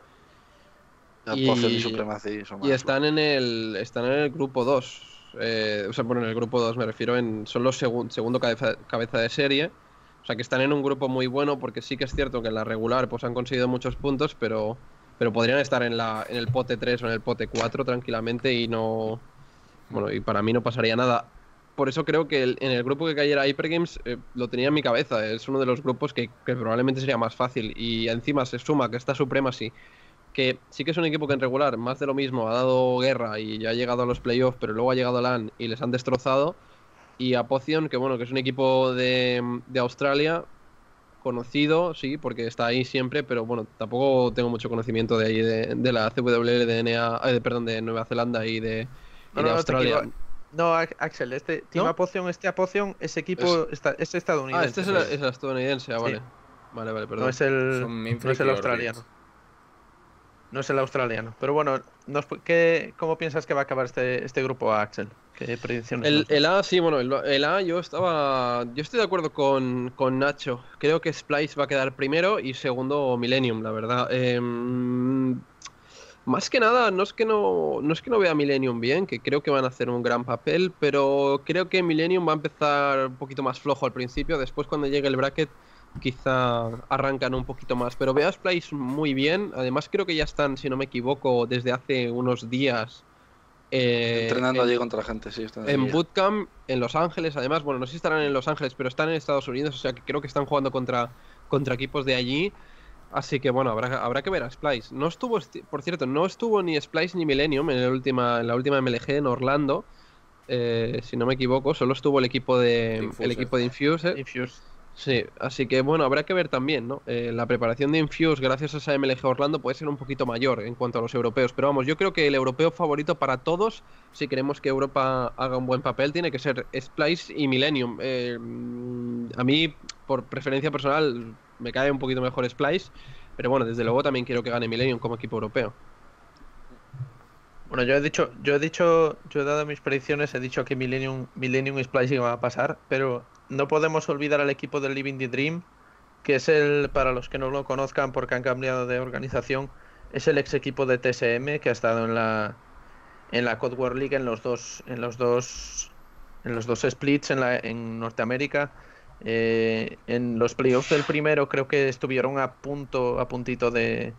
[SPEAKER 3] Apotheon y
[SPEAKER 4] y,
[SPEAKER 3] Supremacy son
[SPEAKER 4] y
[SPEAKER 3] más.
[SPEAKER 4] están en el grupo 2. O sea, bueno, en el grupo 2 me refiero, son los segundo cabeza de serie. O sea, que están en un grupo muy bueno porque sí que es cierto que en la regular pues han conseguido muchos puntos, pero podrían estar en el pote 3 o en el pote 4 tranquilamente y no... Bueno, y para mí no pasaría nada. Por eso creo que en el grupo que cayera Hyper Games lo tenía en mi cabeza. Es uno de los grupos que probablemente sería más fácil. Y encima se suma que está Supremacy, que sí que es un equipo que en regular, más de lo mismo, ha dado guerra y ya ha llegado a los playoffs, pero luego ha llegado a LAN y les han destrozado. Y Apotheon, que bueno, que es un equipo de Australia, conocido, sí, porque está ahí siempre, pero bueno, tampoco tengo mucho conocimiento de ahí de la CWL, de NA, perdón, de Nueva Zelanda y de
[SPEAKER 1] No, te
[SPEAKER 4] Australia.
[SPEAKER 1] equivocas. No, Axel, este Team
[SPEAKER 4] ¿No?
[SPEAKER 1] Apotheon, ese
[SPEAKER 3] Es,
[SPEAKER 1] equipo es estadounidense.
[SPEAKER 4] Este es el estadounidense,
[SPEAKER 1] Sí,
[SPEAKER 4] vale. Vale,
[SPEAKER 1] no
[SPEAKER 4] perdón.
[SPEAKER 1] es el,
[SPEAKER 2] Son
[SPEAKER 1] no es
[SPEAKER 2] Minfreak
[SPEAKER 1] el
[SPEAKER 2] y Orbit.
[SPEAKER 1] australiano. No es el australiano. Pero bueno, ¿cómo piensas que va a acabar este grupo A, Axel? ¿Qué predicciones nos das?
[SPEAKER 4] El A, sí, bueno, el A yo estoy de acuerdo con Nacho. Creo que Splice va a quedar primero y segundo Millennium, la verdad. Más que nada, no es que no vea a Millennium bien, que creo que van a hacer un gran papel, pero creo que Millennium va a empezar un poquito más flojo al principio, después cuando llegue el bracket quizá arrancan un poquito más, pero veo a Splice muy bien, además creo que ya están, si no me equivoco, desde hace unos días
[SPEAKER 3] entrenando
[SPEAKER 4] en
[SPEAKER 3] allí contra la gente, sí, están
[SPEAKER 4] en
[SPEAKER 3] allí ya.
[SPEAKER 4] Bootcamp en Los Ángeles, además, bueno, no sé si estarán en Los Ángeles, pero están en Estados Unidos, o sea que creo que están jugando contra equipos de allí. Así que bueno, habrá que ver a Splice. No estuvo, por cierto, no estuvo ni Splice ni Millennium en la última MLG en Orlando, si no me equivoco, solo estuvo el equipo de Infuse.
[SPEAKER 1] Infuse.
[SPEAKER 4] Sí, así que bueno, habrá que ver también, ¿no? La preparación de Infuse gracias a esa MLG Orlando puede ser un poquito mayor en cuanto a los europeos, pero vamos, yo creo que el europeo favorito para todos, si queremos que Europa haga un buen papel, tiene que ser Splice y Millennium. A mí, por preferencia personal, me cae un poquito mejor Splice, pero bueno, desde luego también quiero que gane Millennium como equipo europeo.
[SPEAKER 1] Bueno, yo he dado mis predicciones, he dicho que Millennium y Splice iban a pasar, pero no podemos olvidar al equipo del Living the Dream, que es para los que no lo conozcan porque han cambiado de organización, es el ex equipo de TSM que ha estado en la Cold War League en los dos splits en Norteamérica. En los playoffs del primero creo que estuvieron a puntito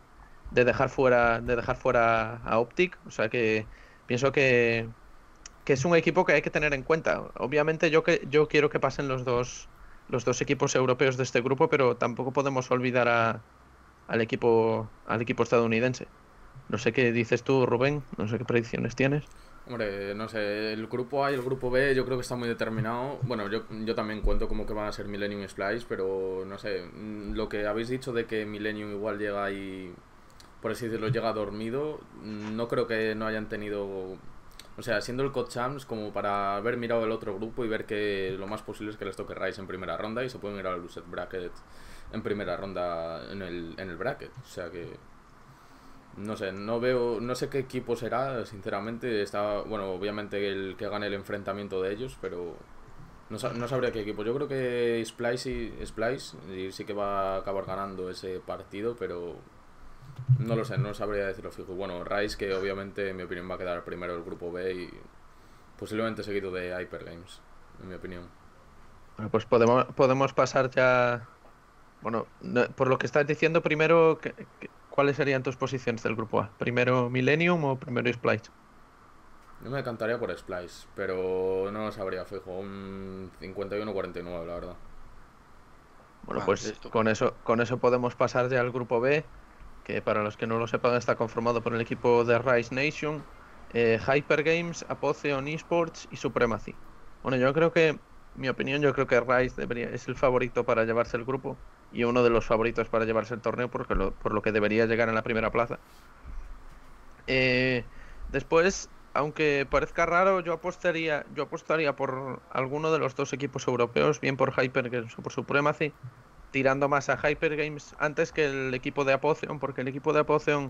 [SPEAKER 1] de dejar fuera a Optic, o sea que pienso que es un equipo que hay que tener en cuenta. Obviamente yo quiero que pasen los dos equipos europeos de este grupo, pero tampoco podemos olvidar al equipo estadounidense. No sé qué dices tú, Rubén, no sé qué predicciones tienes.
[SPEAKER 2] Hombre, no sé, el grupo A y el grupo B yo creo que está muy determinado. Bueno, yo también cuento como que van a ser Millennium y Splice, pero no sé, lo que habéis dicho de que Millennium igual llega y, por así decirlo, llega dormido, no creo que no hayan tenido, o sea, siendo el COD Champs, como para haber mirado el otro grupo y ver que lo más posible es que les toque Rise en primera ronda y se pueden ir al Lucet Bracket en primera ronda en el bracket, o sea que no sé, no sé qué equipo será, sinceramente. Está, bueno, obviamente el que gane el enfrentamiento de ellos, pero no sabría qué equipo. Yo creo que Splice y sí que va a acabar ganando ese partido, pero no lo sé, no sabría decirlo fijo. Bueno, Rice, que obviamente en mi opinión va a quedar primero del grupo B y posiblemente seguido de Hyper Games, en mi opinión.
[SPEAKER 1] Bueno, pues podemos pasar ya. Bueno, por lo que estás diciendo, primero, ¿cuáles serían tus posiciones del grupo A? ¿Primero Millennium o primero Splice?
[SPEAKER 2] Yo me decantaría por Splice, pero no lo sabría fijo. Un 51-49, la verdad.
[SPEAKER 1] Bueno,
[SPEAKER 3] Ah,
[SPEAKER 1] pues
[SPEAKER 3] listo.
[SPEAKER 1] con eso podemos pasar ya al grupo B, que para los que no lo sepan está conformado por el equipo de Rise Nation, Hyper Games, Apotheon Esports y Supremacy. Bueno, mi opinión, yo creo que Rise es el favorito para llevarse el grupo y uno de los favoritos para llevarse el torneo por lo que debería llegar en la primera plaza. Después, aunque parezca raro, yo apostaría por alguno de los dos equipos europeos, bien por Hyper Games o por Supremacy, tirando más a Hyper Games antes que el equipo de Apotheon, porque el equipo de Apotheon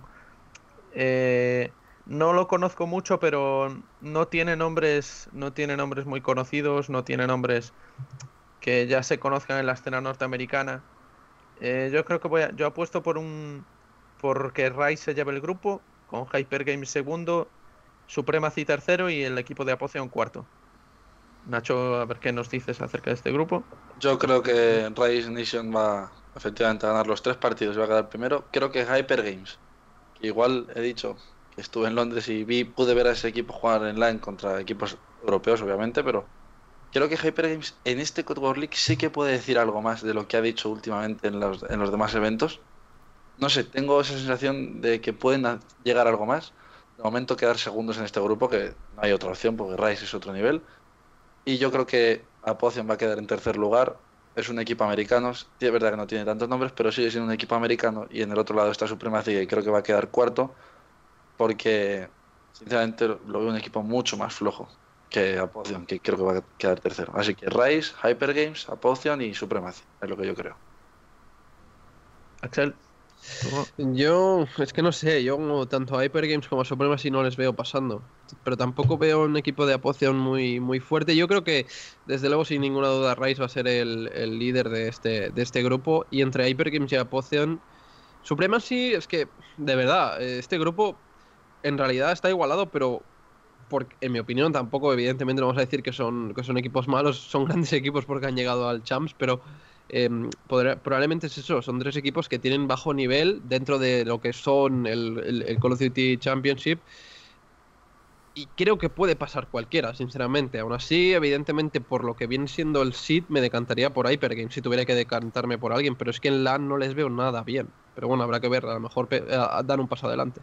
[SPEAKER 1] no lo conozco mucho, pero no tiene nombres muy conocidos, no tiene nombres que ya se conozcan en la escena norteamericana. Yo creo que yo apuesto porque Rise se lleve el grupo, con Hyper Games segundo, Supremacy tercero y el equipo de Apotheon cuarto. Nacho, a ver qué nos dices acerca de este grupo.
[SPEAKER 3] Yo creo que Rise Nation va efectivamente a ganar los 3 partidos y va a quedar primero. Creo que Hyper Games, que igual he dicho que estuve en Londres y pude ver a ese equipo jugar en LAN contra equipos europeos, obviamente, pero creo que Hyper Games en este Cold War League sí que puede decir algo más de lo que ha dicho últimamente en los demás eventos. No sé, tengo esa sensación de que pueden llegar a algo más. De momento quedar segundos en este grupo, que no hay otra opción porque Rise es otro nivel. Y yo creo que Apotheon va a quedar en tercer lugar. es un equipo americano. Sí, es verdad que no tiene tantos nombres, pero sigue siendo un equipo americano. Y en el otro lado está Supremacy, y creo que va a quedar cuarto, porque sinceramente lo veo un equipo mucho más flojo que Apotheon, que creo que va a quedar tercero. Así que Rise, Hyper Games, Apotheon y Supremacy, es lo que yo creo.
[SPEAKER 1] Axel, turno.
[SPEAKER 4] Yo, es que no sé, yo tanto a Hyper Games como a Supremacy no les veo pasando. Pero tampoco veo un equipo de Apotheon muy fuerte. Yo creo que, desde luego, sin ninguna duda, Rise va a ser el líder de este grupo. Y entre Hyper Games y Apotheon, Supremacy, es que, de verdad, este grupo en realidad está igualado, pero en mi opinión tampoco, evidentemente no vamos a decir que son equipos malos, son grandes equipos porque han llegado al Champs, pero probablemente es eso, son tres equipos que tienen bajo nivel dentro de lo que son el Call of Duty Championship, y creo que puede pasar cualquiera, sinceramente. Aún así, evidentemente, por lo que viene siendo el seed, me decantaría por Hypergame si tuviera que decantarme por alguien, pero es que en LAN no les veo nada bien. Pero bueno, habrá que ver, a lo mejor dar un paso adelante.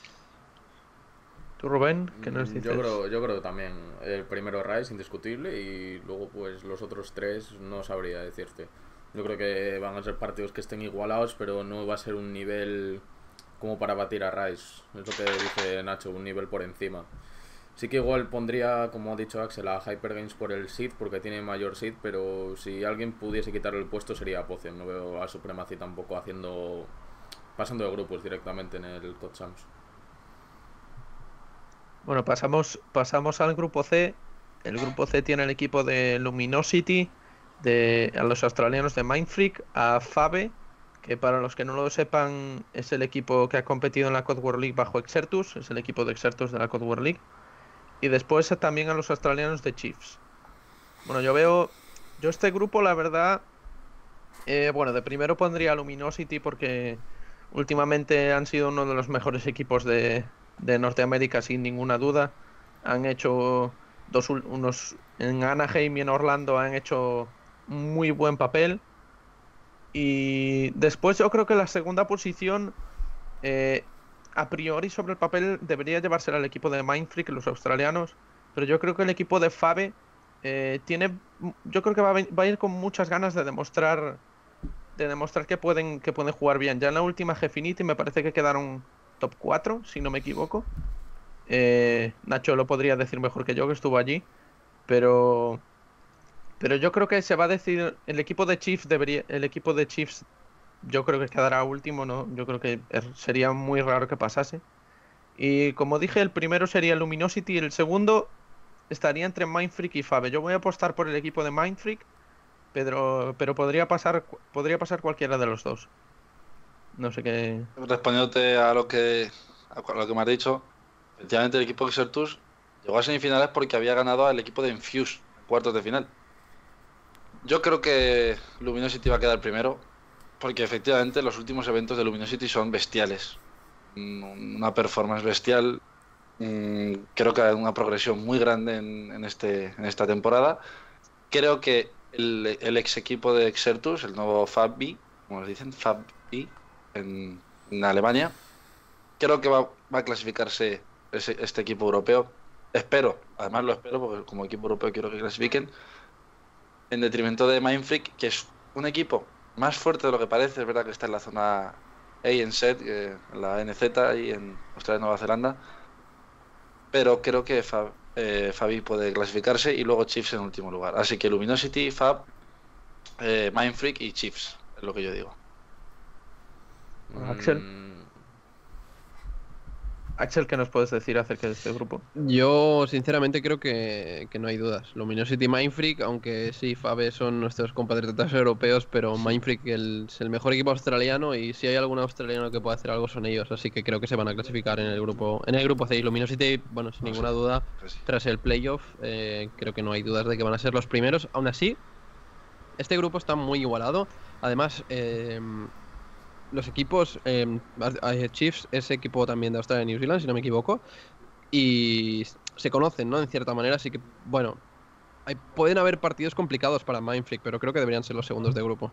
[SPEAKER 1] ¿Tú, Rubén? ¿Qué nos dices?
[SPEAKER 2] Yo creo también el primero Rise, indiscutible, y luego pues los otros tres no sabría decirte. Yo creo que van a ser partidos que estén igualados, pero no va a ser un nivel como para batir a Rise. Es lo que dice Nacho, un nivel por encima. Sí que igual pondría, como ha dicho Axel, a Hyper Games por el seed, porque tiene mayor seed, pero si alguien pudiese quitarle el puesto sería Apotheon. No veo a Supremacy tampoco pasando de grupos directamente en el COD Champs.
[SPEAKER 1] Bueno, pasamos al grupo C. El grupo C tiene el equipo de Luminosity, a los australianos de Mindfreak, a Fave, que para los que no lo sepan es el equipo que ha competido en la COD World League bajo Exertus, es el equipo de Exertus de la COD World League, y después también a los australianos de Chiefs. Bueno, yo este grupo, la verdad, bueno, de primero pondría a Luminosity porque últimamente han sido uno de los mejores equipos de Norteamérica, sin ninguna duda. Han hecho unos en Anaheim y en Orlando han hecho muy buen papel. Y después yo creo que la segunda posición, eh, a priori sobre el papel, debería llevársela al equipo de Mindfreak, los australianos. Pero yo creo que el equipo de Fave yo creo que va a ir con muchas ganas de demostrar que pueden jugar bien. Ya en la última Gfinity me parece que quedaron top 4, si no me equivoco. Nacho lo podría decir mejor que yo, que estuvo allí. Pero yo creo que se va a decir. El equipo de Chiefs yo creo que quedará último, ¿no? Yo creo que sería muy raro que pasase. Y como dije, el primero sería Luminosity y el segundo estaría entre Mindfreak y Fave. Yo voy a apostar por el equipo de Mindfreak, pero podría pasar cualquiera de los dos. No sé qué.
[SPEAKER 3] Respondiéndote a lo que me has dicho, efectivamente el equipo de Exertus llegó a semifinales porque había ganado al equipo de Infuse en cuartos de final. Yo creo que Luminosity va a quedar primero, porque efectivamente los últimos eventos de Luminosity son bestiales. Una performance bestial. Creo que hay una progresión muy grande en esta temporada. Creo que el ex equipo de Exertus, el nuevo FabB, como les dicen, FabB en Alemania, creo que va a clasificarse este equipo europeo. Espero, además lo espero, porque como equipo europeo quiero que clasifiquen, en detrimento de Mindfreak, que es un equipo más fuerte de lo que parece. Es verdad que está en la zona A en SET, en la NZ y en Australia y Nueva Zelanda, pero creo que Fabi puede clasificarse y luego Chiefs en último lugar. Así que Luminosity, Fab, Mindfreak y Chiefs, es lo que yo digo.
[SPEAKER 1] Axel, ¿qué nos puedes decir acerca de este grupo?
[SPEAKER 4] Yo, sinceramente, creo que no hay dudas. Luminosity y Mindfreak, aunque sí, Fave son nuestros compatriotas europeos, pero Mindfreak es el mejor equipo australiano, y si hay algún australiano que pueda hacer algo son ellos, así que creo que se van a clasificar en el grupo C. Luminosity, bueno, sin ninguna duda, tras el playoff, creo que no hay dudas de que van a ser los primeros. Aún así, este grupo está muy igualado. Además, los equipos, Chiefs es equipo también de Australia y New Zealand, si no me equivoco, y se conocen, ¿no? En cierta manera, así que, bueno, pueden haber partidos complicados para Mindfreak, pero creo que deberían ser los segundos de grupo.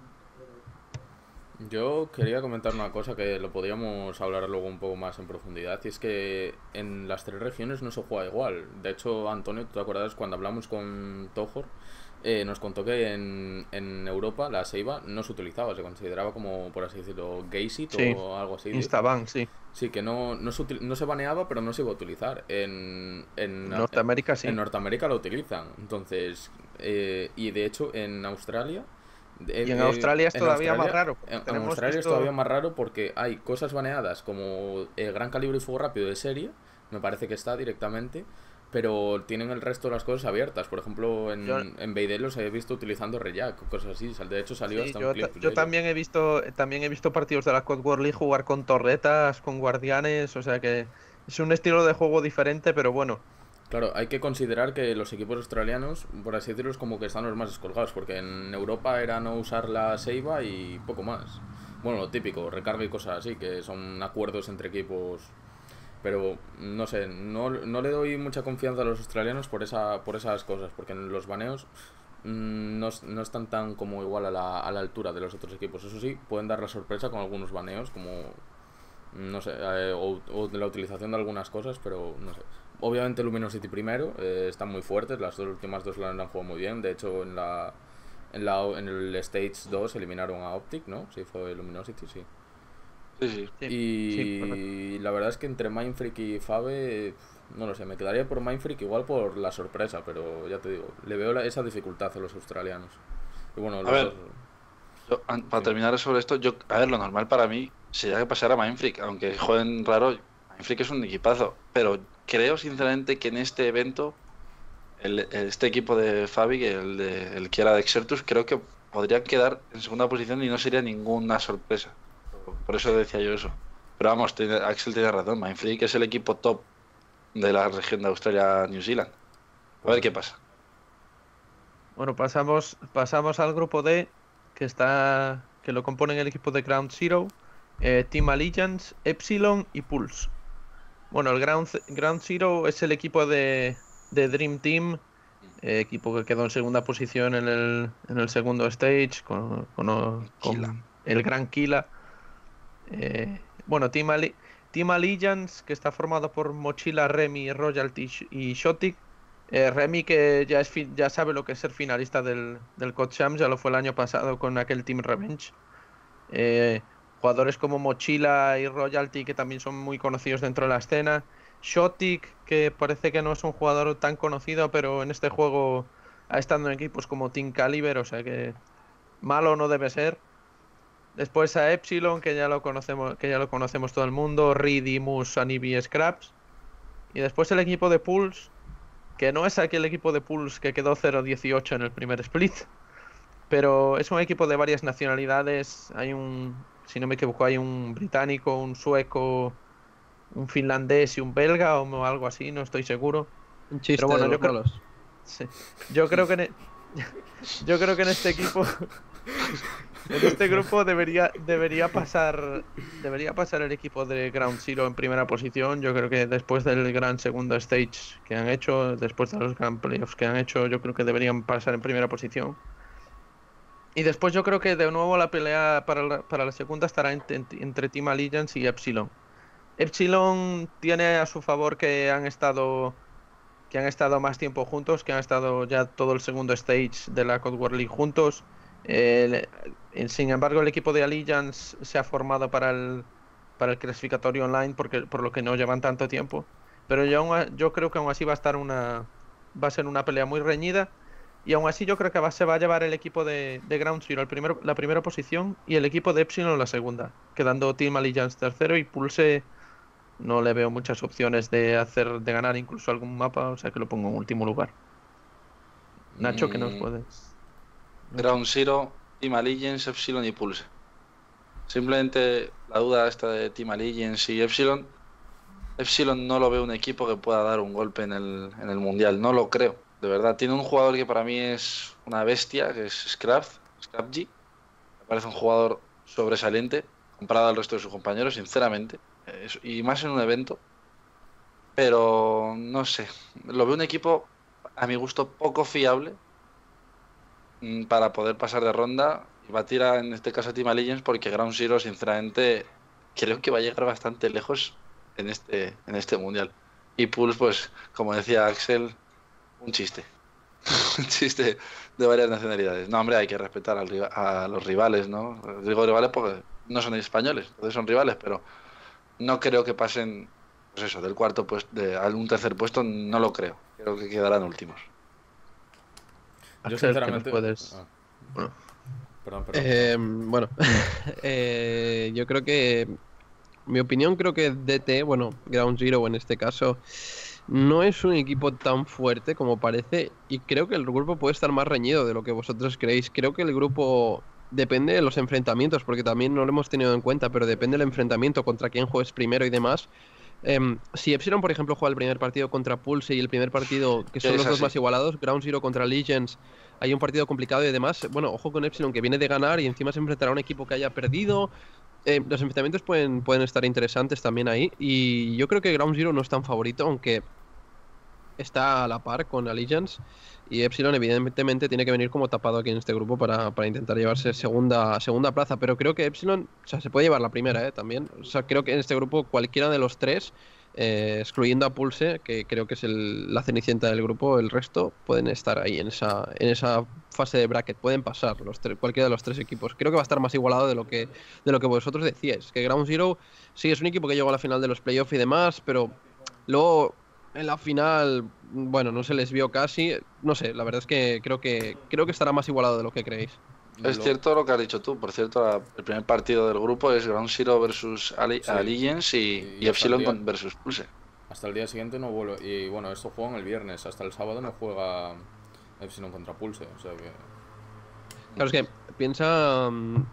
[SPEAKER 2] Yo quería comentar una cosa que lo podríamos hablar luego un poco más en profundidad, y es que en las tres regiones no se juega igual. De hecho, Antonio, ¿tú te acuerdas cuando hablamos con Tojor? nos contó que en Europa la Seiba no se utilizaba, se consideraba como, por así decirlo, gaysit
[SPEAKER 1] Sí,
[SPEAKER 2] o algo así.
[SPEAKER 1] Instaban, sí.
[SPEAKER 2] Sí, que no se baneaba, pero no se iba a utilizar.
[SPEAKER 1] En Norteamérica sí.
[SPEAKER 2] En Norteamérica lo utilizan. Entonces, y de hecho en Australia...
[SPEAKER 1] Y en Australia es todavía más raro.
[SPEAKER 2] En Australia es todavía más raro porque hay cosas baneadas como gran calibre y fuego rápido de serie, me parece que está directamente, pero tienen el resto de las cosas abiertas. Por ejemplo, en Beidel los he visto utilizando Rejack o cosas así. De hecho salió
[SPEAKER 1] Sí,
[SPEAKER 2] hasta un clip.
[SPEAKER 1] yo también he visto partidos de la Code War League jugar con torretas, con guardianes, o sea que es un estilo de juego diferente, pero bueno.
[SPEAKER 2] Claro, hay que considerar que los equipos australianos, por así decirlo, es como que están los más descolgados, porque en Europa era no usar la Seiba y poco más. Bueno, lo típico, recarga y cosas así, que son acuerdos entre equipos. Pero no sé, no le doy mucha confianza a los australianos por esas cosas, porque en los baneos no están tan como igual a la altura de los otros equipos. Eso sí, pueden dar la sorpresa con algunos baneos, como no sé, o de la utilización de algunas cosas, pero no sé. Obviamente Luminosity primero, están muy fuertes, las últimas dos la han jugado muy bien. De hecho, en el Stage 2 eliminaron a Optic, ¿no? Sí, fue Luminosity, sí.
[SPEAKER 3] Sí.
[SPEAKER 2] Y la verdad es que entre Mindfreak y Fave, no lo sé, me quedaría por Mindfreak igual por la sorpresa, pero ya te digo, le veo esa dificultad a los australianos. Y bueno,
[SPEAKER 3] para terminar sobre esto, lo normal para mí sería que pasara Mindfreak, aunque jueguen raro. Mindfreak es un equipazo, pero creo sinceramente que en este evento este equipo de Fabi, el que era de Exertus, creo que podrían quedar en segunda posición y no sería ninguna sorpresa. Por eso decía yo eso. Pero vamos, Axel tiene razón, Mindfreak es el equipo top de la región de Australia-New Zealand. A ver qué pasa.
[SPEAKER 1] Bueno, pasamos al grupo D, que lo componen el equipo de Ground Zero, Team Allegiance, Epsilon y Pulse. Bueno, el Ground Zero es el equipo de Dream Team, equipo que quedó en segunda posición en el segundo stage con el Gran Kila. Bueno, Team Allegiance, que está formado por Mochila, Remy, Royalty y Shotic. Remy, que ya sabe lo que es ser finalista del COD Champs, ya lo fue el año pasado con aquel Team Revenge. Jugadores como Mochila y Royalty, que también son muy conocidos dentro de la escena. Shotic, que parece que no es un jugador tan conocido, pero en este juego ha estado en equipos como Team Caliber, o sea que malo no debe ser. Después a Epsilon, que ya lo conocemos todo el mundo, Reed, Imus, Anibi y Scraps. Y después el equipo de Pulse, que no es aquel equipo de Pulse que quedó 0-18 en el primer split, pero es un equipo de varias nacionalidades. Si no me equivoco, hay un británico, un sueco, un finlandés y un belga o algo así, no estoy seguro.
[SPEAKER 4] Un chiste pero bueno, de los
[SPEAKER 1] sí. Yo creo que en este equipo, en este grupo debería pasar el equipo de Ground Zero en primera posición. Yo creo que después del gran segundo stage que han hecho, después de los Grand Playoffs que han hecho, yo creo que deberían pasar en primera posición. Y después yo creo que de nuevo la pelea para la segunda estará entre Team Allegiance y Epsilon. Epsilon tiene a su favor que han estado más tiempo juntos, que han estado ya todo el segundo stage de la Code War League juntos. Sin embargo, el equipo de Allegiance se ha formado para el clasificatorio online por lo que no llevan tanto tiempo. Pero yo creo que aún así va a ser una pelea muy reñida. Y aún así yo creo que se va a llevar el equipo de Ground Zero la primera posición y el equipo de Epsilon la segunda, quedando Team Allegiance tercero y Pulse no le veo muchas opciones de ganar incluso algún mapa, o sea que lo pongo en último lugar. Nacho, ¿qué nos puedes?
[SPEAKER 3] Ground Zero, Team Allegiance, Epsilon y Pulse. Simplemente la duda esta de Team Allegiance y Epsilon. Epsilon no lo veo un equipo que pueda dar un golpe en el mundial, no lo creo. De verdad, tiene un jugador que para mí es una bestia, que es Scrapgy. Me parece un jugador sobresaliente comparado al resto de sus compañeros, sinceramente. Y más en un evento. Pero no sé, lo veo un equipo, a mi gusto, poco fiable para poder pasar de ronda y batir en este caso a Team Allegiance, porque Ground Zero, sinceramente, creo que va a llegar bastante lejos en este mundial. Y Pulse, pues, como decía Axel, un chiste. un chiste de varias nacionalidades. No, hombre, hay que respetar a los rivales, ¿no? Digo rivales porque no son españoles, entonces son rivales, pero no creo que pasen, pues eso, del cuarto puesto a un tercer puesto, no lo creo. Creo que quedarán últimos.
[SPEAKER 2] Yo
[SPEAKER 1] Axel, que nos
[SPEAKER 2] sinceramente...
[SPEAKER 1] puedes...
[SPEAKER 2] Ah,
[SPEAKER 1] Bueno,
[SPEAKER 2] perdón.
[SPEAKER 4] Bueno, yo creo que, mi opinión, creo que DT, bueno, Ground Zero en este caso, no es un equipo tan fuerte como parece y creo que el grupo puede estar más reñido de lo que vosotros creéis. Creo que el grupo depende de los enfrentamientos, porque también no lo hemos tenido en cuenta, pero depende del enfrentamiento contra quién juegues primero y demás. Si Epsilon, por ejemplo, juega el primer partido contra Pulse y el primer partido, que son
[SPEAKER 3] Es
[SPEAKER 4] los dos
[SPEAKER 3] así.
[SPEAKER 4] más igualados, Ground Zero contra Legends, hay un partido complicado y demás. Bueno, ojo con Epsilon, que viene de ganar y encima se enfrentará a un equipo que haya perdido. Los enfrentamientos pueden estar interesantes también ahí. Y yo creo que Ground Zero no es tan favorito, aunque está a la par con Allegiance. Y Epsilon, evidentemente, tiene que venir como tapado aquí en este grupo para intentar llevarse segunda plaza. Pero creo que Epsilon, o sea, se puede llevar la primera, también. O sea, creo que en este grupo cualquiera de los tres, excluyendo a Pulse, que creo que es la cenicienta del grupo, el resto pueden estar ahí en esa fase de bracket. Pueden pasar cualquiera de los tres equipos. Creo que va a estar más igualado de lo que vosotros decíais. Que Ground Zero sí es un equipo que llegó a la final de los playoffs y demás, pero luego en la final, bueno, no se les vio casi. No sé, la verdad es que creo que estará más igualado de lo que creéis.
[SPEAKER 3] Es cierto lo que has dicho tú. Por cierto, el primer partido del grupo es Ground Zero versus Allegiance y Epsilon versus Pulse.
[SPEAKER 2] Hasta el día siguiente no vuelve. Y bueno, esto juegan el viernes. Hasta el sábado no juega Epsilon contra Pulse. O sea que...
[SPEAKER 4] Claro, es que piensa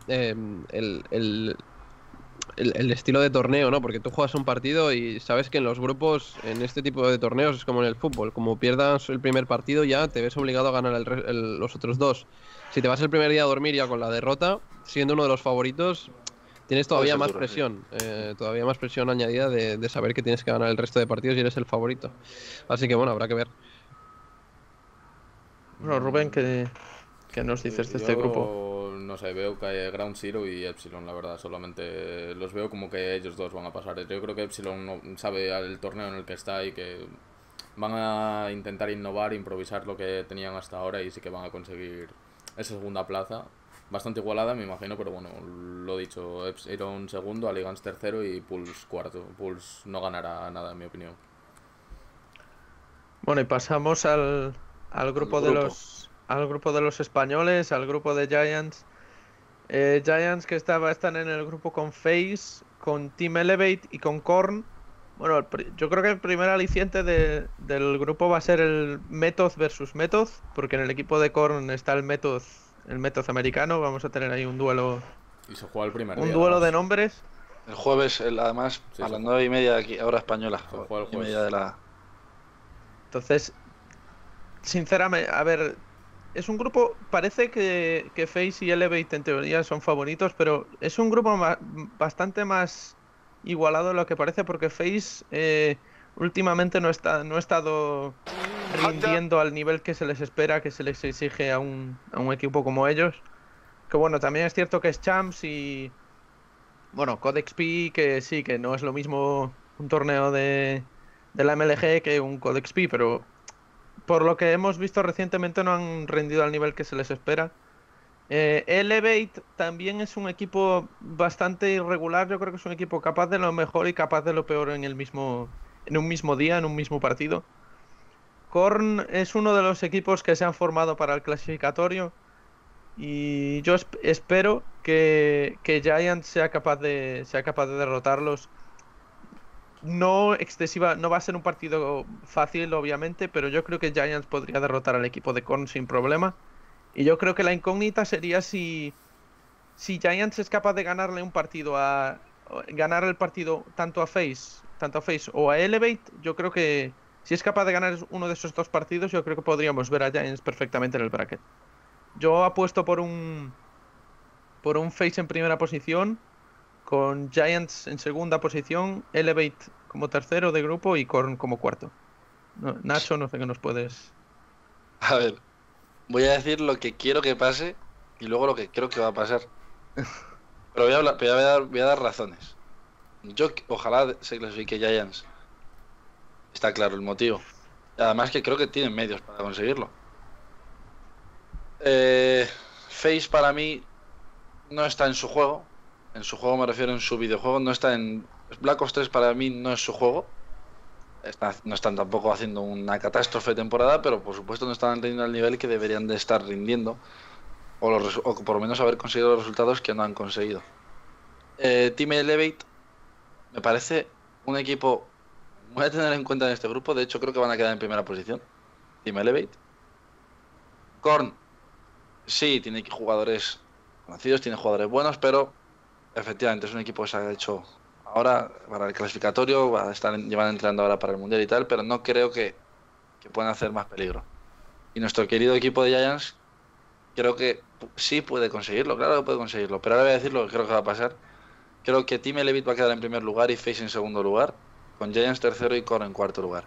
[SPEAKER 4] el estilo de torneo, ¿no? Porque tú juegas un partido y sabes que en los grupos, en este tipo de torneos, es como en el fútbol. Como pierdas el primer partido, ya te ves obligado a ganar los otros dos. Si te vas el primer día a dormir ya con la derrota, siendo uno de los favoritos, tienes todavía más presión. Todavía más presión añadida de saber que tienes que ganar el resto de partidos y eres el favorito. Así que bueno, habrá que ver.
[SPEAKER 1] bueno, Rubén, ¿qué nos dices de este grupo?
[SPEAKER 2] No sé, veo que hay Ground Zero y Epsilon, la verdad. Solamente los veo como que ellos dos van a pasar. Yo creo que Epsilon no sabe el torneo en el que está y que van a intentar innovar, improvisar lo que tenían hasta ahora y sí que van a conseguir esa segunda plaza. Bastante igualada, me imagino, pero bueno, lo dicho, Epsilon segundo, Alliance tercero y Pulse cuarto. Pulse no ganará nada, en mi opinión.
[SPEAKER 1] Bueno, y pasamos al grupo de los españoles, al grupo de Giants. Giants que están en el grupo con FaZe, con Team Elevate y con Korn. Bueno, yo creo que el primer aliciente del grupo va a ser el Method versus Method, porque en el equipo de Korn está el Method americano. Vamos a tener ahí un duelo.
[SPEAKER 2] Y se juega el primer día.
[SPEAKER 1] Un duelo de nombres.
[SPEAKER 3] El jueves, además,
[SPEAKER 2] Sí,
[SPEAKER 3] a las 9:30 aquí, hora española.
[SPEAKER 2] Se juega el
[SPEAKER 3] 9:30 de la...
[SPEAKER 1] Entonces, sinceramente, a ver, es un grupo, parece que FaZe y Elevate en teoría son favoritos, pero es un grupo bastante más igualado de lo que parece, porque FaZe últimamente no ha estado rindiendo al nivel que se les espera, que se les exige a un equipo como ellos. Que bueno, también es cierto que es Champs y bueno, Codex P, que sí, que no es lo mismo un torneo de la MLG que un Codex P, pero por lo que hemos visto recientemente no han rendido al nivel que se les espera. Elevate también es un equipo bastante irregular. Yo creo que es un equipo capaz de lo mejor y capaz de lo peor en un mismo día, en un mismo partido. Korn es uno de los equipos que se han formado para el clasificatorio y yo espero que Giants sea capaz de derrotarlos. No va a ser un partido fácil, obviamente, pero yo creo que Giants podría derrotar al equipo de Korn sin problema. Y yo creo que la incógnita sería si Giants es capaz de ganarle un partido ganar el partido tanto a FaZe o a Elevate. Yo creo que si es capaz de ganar uno de esos dos partidos, yo creo que podríamos ver a Giants perfectamente en el bracket. Yo apuesto por un FaZe en primera posición, con Giants en segunda posición, Elevate como tercero de grupo y Korn como cuarto. Nacho, no sé qué nos puedes...
[SPEAKER 3] A ver, voy a decir lo que quiero que pase y luego lo que creo que va a pasar. Pero voy a dar razones. Yo ojalá se clasifique Giants. Está claro el motivo. Además que creo que tienen medios para conseguirlo. Face para mí no está en su juego. En su juego me refiero en su videojuego. No está en... Black Ops 3 para mí no es su juego. No están tampoco haciendo una catástrofe de temporada, pero por supuesto no están rindiendo al nivel que deberían de estar rindiendo. O por lo menos haber conseguido los resultados que no han conseguido. Team Elevate me parece un equipo muy a tener en cuenta en este grupo. De hecho creo que van a quedar en primera posición. Team Elevate. Korn, sí, tiene jugadores conocidos, tiene jugadores buenos, pero efectivamente es un equipo que se ha hecho ahora para el clasificatorio, llevan entrenando ahora para el Mundial y tal, pero no creo que puedan hacer más peligro. Y nuestro querido equipo de Giants creo que sí puede conseguirlo, claro que puede conseguirlo, pero ahora voy a decir lo que creo que va a pasar. Creo que Team Elevate va a quedar en primer lugar y Face en segundo lugar, con Giants tercero y Korn en cuarto lugar.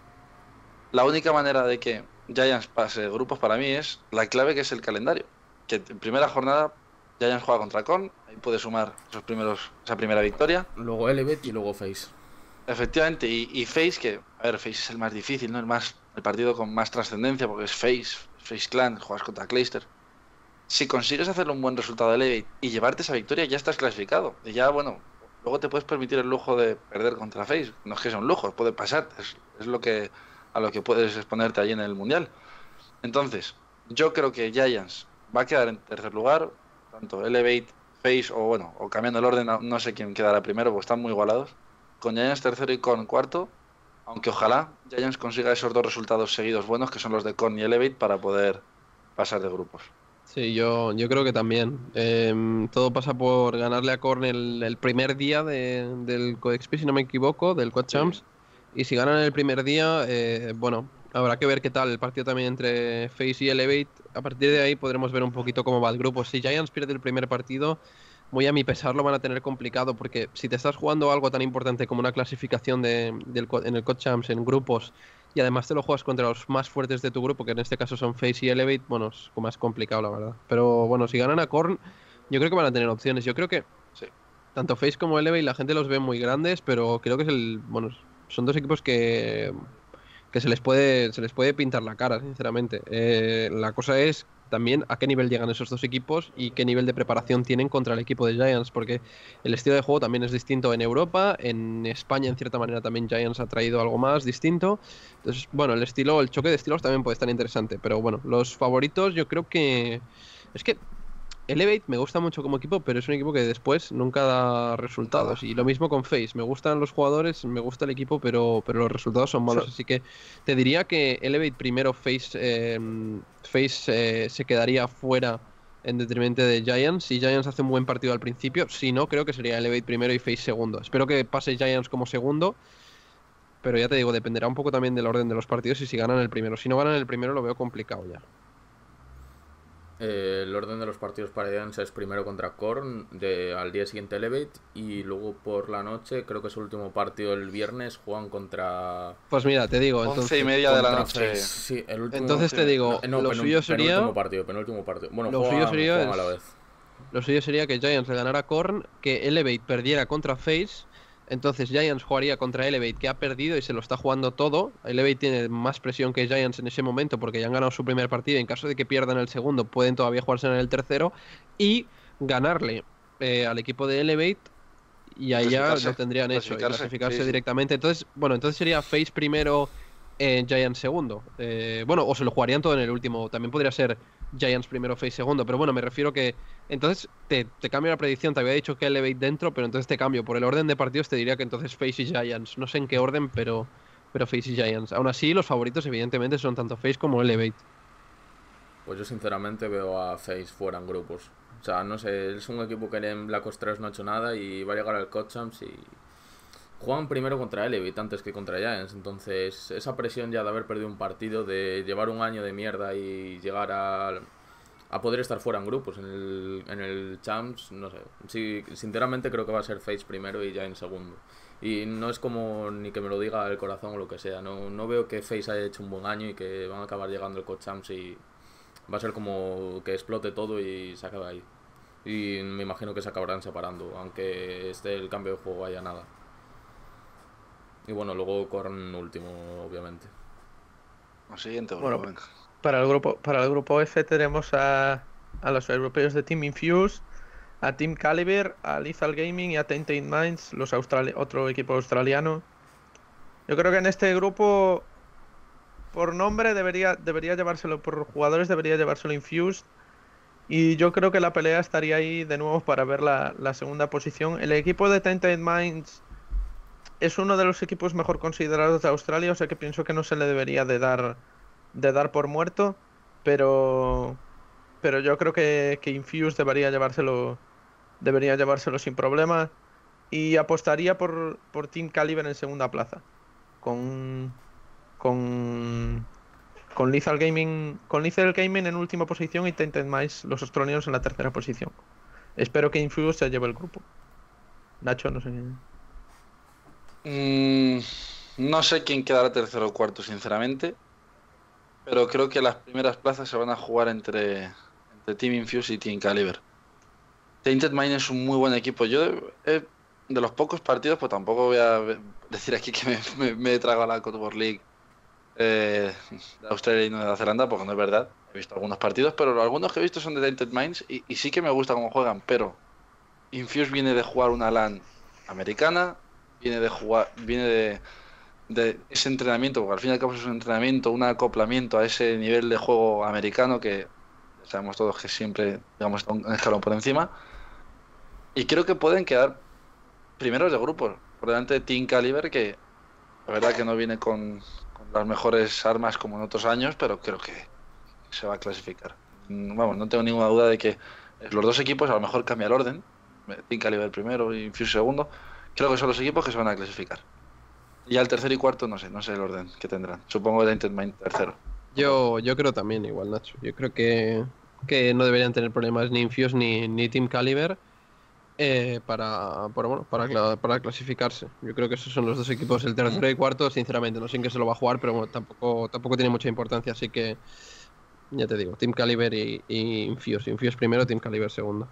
[SPEAKER 3] La única manera de que Giants pase de grupos para mí es la clave, que es el calendario. Que en primera jornada Giants juega contra Korn, ahí puede sumar esa primera victoria.
[SPEAKER 2] Luego Elevate y luego Face.
[SPEAKER 3] Efectivamente, y Face, que, a ver, Face es el más difícil, ¿no? El partido con más trascendencia, porque es Face Clan, juegas contra Clayster. Si consigues hacerle un buen resultado a Elevate y llevarte esa victoria, ya estás clasificado. Y ya, bueno, luego te puedes permitir el lujo de perder contra Face. No es que sea un lujo, puede pasar, es a lo que puedes exponerte allí en el Mundial. Entonces, yo creo que Giants va a quedar en tercer lugar, tanto Elevate, Face, o cambiando el orden, no sé quién quedará primero, porque están muy igualados. Con Giants tercero y Korn cuarto, aunque ojalá Giants consiga esos dos resultados seguidos buenos, que son los de Korn y Elevate, para poder pasar de grupos.
[SPEAKER 4] Sí, yo creo que también. Todo pasa por ganarle a Korn el primer día del CoExp, si no me equivoco, del Quad Champs. Y si ganan el primer día, bueno, habrá que ver qué tal el partido también entre Face y Elevate. A partir de ahí podremos ver un poquito cómo va el grupo. Si Giants pierde el primer partido, muy a mi pesar lo van a tener complicado, porque si te estás jugando algo tan importante como una clasificación en el COD Champs en grupos, y además te lo juegas contra los más fuertes de tu grupo, que en este caso son Face y Elevate, bueno, es más complicado la verdad. Pero bueno, si ganan a Korn, yo creo que van a tener opciones. Yo creo que
[SPEAKER 3] Sí.
[SPEAKER 4] tanto Face como Elevate la gente los ve muy grandes, pero creo que bueno, son dos equipos que se les puede pintar la cara, sinceramente. La cosa es también a qué nivel llegan esos dos equipos y qué nivel de preparación tienen contra el equipo de Giants, porque el estilo de juego también es distinto en Europa, en España en cierta manera también Giants ha traído algo más distinto. Entonces, bueno, el choque de estilos también puede estar interesante, pero bueno, los favoritos yo creo que es que Elevate me gusta mucho como equipo, pero es un equipo que después nunca da resultados. Y lo mismo con Face. Me gustan los jugadores, me gusta el equipo, pero los resultados son malos. Así que te diría que Elevate primero, Face se quedaría fuera en detrimento de Giants. Si Giants hace un buen partido al principio, si no, creo que sería Elevate primero y Face segundo. Espero que pase Giants como segundo, pero ya te digo, dependerá un poco también del orden de los partidos y si ganan el primero. Si no ganan el primero, lo veo complicado ya.
[SPEAKER 2] El orden de los partidos para Giants es primero contra Korn, al día siguiente Elevate, y luego por la noche, creo que es el último partido el viernes, juegan contra...
[SPEAKER 4] Pues mira, te digo,
[SPEAKER 3] 11:30 de la noche.
[SPEAKER 2] Face. Sí, el último...
[SPEAKER 4] Entonces te digo, lo suyo sería...
[SPEAKER 2] Penúltimo partido. Bueno,
[SPEAKER 4] lo suyo sería
[SPEAKER 2] juegan a la vez.
[SPEAKER 4] Lo suyo sería que Giants le ganara a Korn, que Elevate perdiera contra Face. Entonces Giants jugaría contra Elevate, que ha perdido y se lo está jugando todo. Elevate tiene más presión que Giants en ese momento porque ya han ganado su primer partido. En caso de que pierdan el segundo, pueden todavía jugarse en el tercero. Y ganarle al equipo de Elevate, y ahí ya lo tendrían hecho y clasificarse
[SPEAKER 3] sí.
[SPEAKER 4] directamente. Entonces, bueno, entonces sería Face primero, Giants segundo. Bueno, o se lo jugarían todo en el último. También podría ser Giants primero, Face segundo. Pero bueno, me refiero que entonces te cambio la predicción. Te había dicho que Elevate dentro, pero entonces te cambio. Por el orden de partidos te diría que entonces Face y Giants. No sé en qué orden, pero Face y Giants. Aún así, los favoritos evidentemente son tanto Face como Elevate.
[SPEAKER 2] Pues yo sinceramente veo a Face fuera en grupos. O sea, no sé, es un equipo que en Black Ops 3 no ha hecho nada y va a llegar al COD Champs y... Juegan primero contra Elevate antes que contra Giants, entonces esa presión ya de haber perdido un partido, de llevar un año de mierda y llegar a poder estar fuera en grupos en el Champs, no sé. Sí, sinceramente creo que va a ser Face primero y Giants segundo. Y no es como ni que me lo diga el corazón o lo que sea, no veo que Face haya hecho un buen año y que van a acabar llegando al COD Champs y va a ser como que explote todo y se acabe ahí. Y me imagino que se acabarán separando, aunque esté el cambio de juego haya nada. Y bueno, luego Korn último, obviamente.
[SPEAKER 3] Lo siguiente,
[SPEAKER 1] Bueno,
[SPEAKER 3] venga.
[SPEAKER 1] Para el grupo F tenemos a los europeos de Team Infuse, a Team Caliber, a Lethal Gaming y a Tainted Minds, otro equipo australiano. Yo creo que en este grupo, por nombre debería llevárselo, por jugadores debería llevárselo Infused. Y yo creo que la pelea estaría ahí de nuevo para ver la segunda posición. El equipo de Tainted Minds es uno de los equipos mejor considerados de Australia, o sea que pienso que no se le debería de dar por muerto, pero yo creo que Infuse debería llevárselo sin problema, y apostaría por Team Caliber en segunda plaza, con Lethal Gaming en última posición y Tainted Minds, los australianos, en la tercera posición. Espero que Infuse se lleve el grupo. Nacho, no sé.
[SPEAKER 3] No sé quién quedará tercero o cuarto, sinceramente. Pero creo que las primeras plazas se van a jugar entre Team Infuse y Team Caliber. Tainted Mind es un muy buen equipo. Yo, de los pocos partidos, pues tampoco voy a decir aquí que me he tragado la Cold League de Australia y Nueva Zelanda, porque no es verdad. He visto algunos partidos, pero algunos que he visto son de Tainted Minds y sí que me gusta cómo juegan, pero Infuse viene de jugar una LAN americana, viene de ese entrenamiento, porque al fin y al cabo es un entrenamiento, un acoplamiento a ese nivel de juego americano que sabemos todos que siempre, digamos, está un escalón por encima. Y creo que pueden quedar primeros de grupo, por delante de Team Caliber, que la verdad que no viene con las mejores armas como en otros años, pero creo que se va a clasificar. Vamos, no tengo ninguna duda de que los dos equipos a lo mejor cambia el orden. Team Caliber primero y Infuse segundo. Creo que son los equipos que se van a clasificar. Y al tercero y cuarto no sé el orden que tendrán. Supongo que Tainted Mind tercero.
[SPEAKER 4] Yo creo también igual, Nacho. Yo creo que no deberían tener problemas ni Infuse ni Team Caliber para clasificarse. Yo creo que esos son los dos equipos, el tercero y cuarto, sinceramente. No sé en qué se lo va a jugar, pero bueno, tampoco tiene mucha importancia. Así que, ya te digo, Team Caliber y Infuse. Infuse primero, Team Caliber segundo.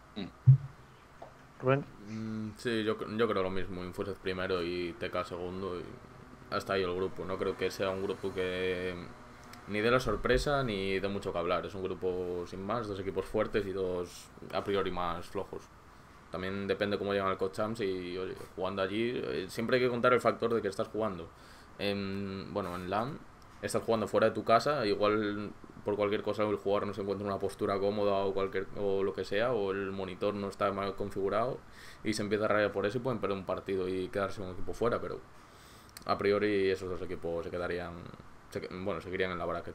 [SPEAKER 1] Rubén.
[SPEAKER 2] Sí, yo creo lo mismo. Infuse primero y TK segundo. Y hasta ahí el grupo. No creo que sea un grupo que ni dé la sorpresa ni dé mucho que hablar. Es un grupo sin más, dos equipos fuertes y dos a priori más flojos. También depende cómo llegan al COD-Champs y oye, jugando allí siempre hay que contar el factor de que estás jugando en LAN, estás jugando fuera de tu casa, igual por cualquier cosa el jugador no se encuentra en una postura cómoda o lo que sea, o el monitor no está mal configurado y se empieza a rayar por eso y pueden perder un partido y quedarse un equipo fuera, pero a priori esos dos equipos seguirían en la bracket.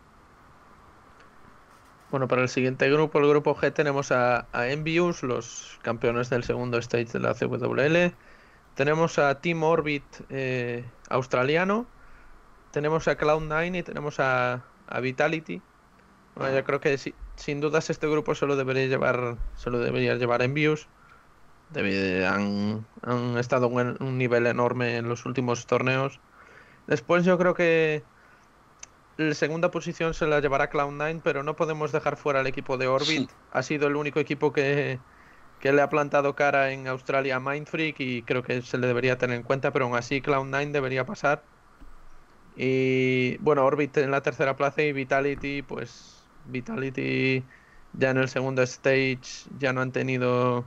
[SPEAKER 1] Bueno, para el siguiente grupo, el grupo G, tenemos a Envious, los campeones del segundo stage de la CWL. Tenemos a Team Orbit australiano. Tenemos a Cloud9 y tenemos a Vitality. Bueno, yo creo que sin dudas este grupo solo debería llevar Envious. Han estado en un nivel enorme en los últimos torneos. Después yo creo que la segunda posición se la llevará Cloud9, pero no podemos dejar fuera al equipo de Orbit. Ha sido el único equipo que le ha plantado cara en Australia a Mindfreak y creo que se le debería tener en cuenta, pero aún así Cloud9 debería pasar. Y bueno, Orbit en la tercera plaza y Vitality ya en el segundo stage ya no han tenido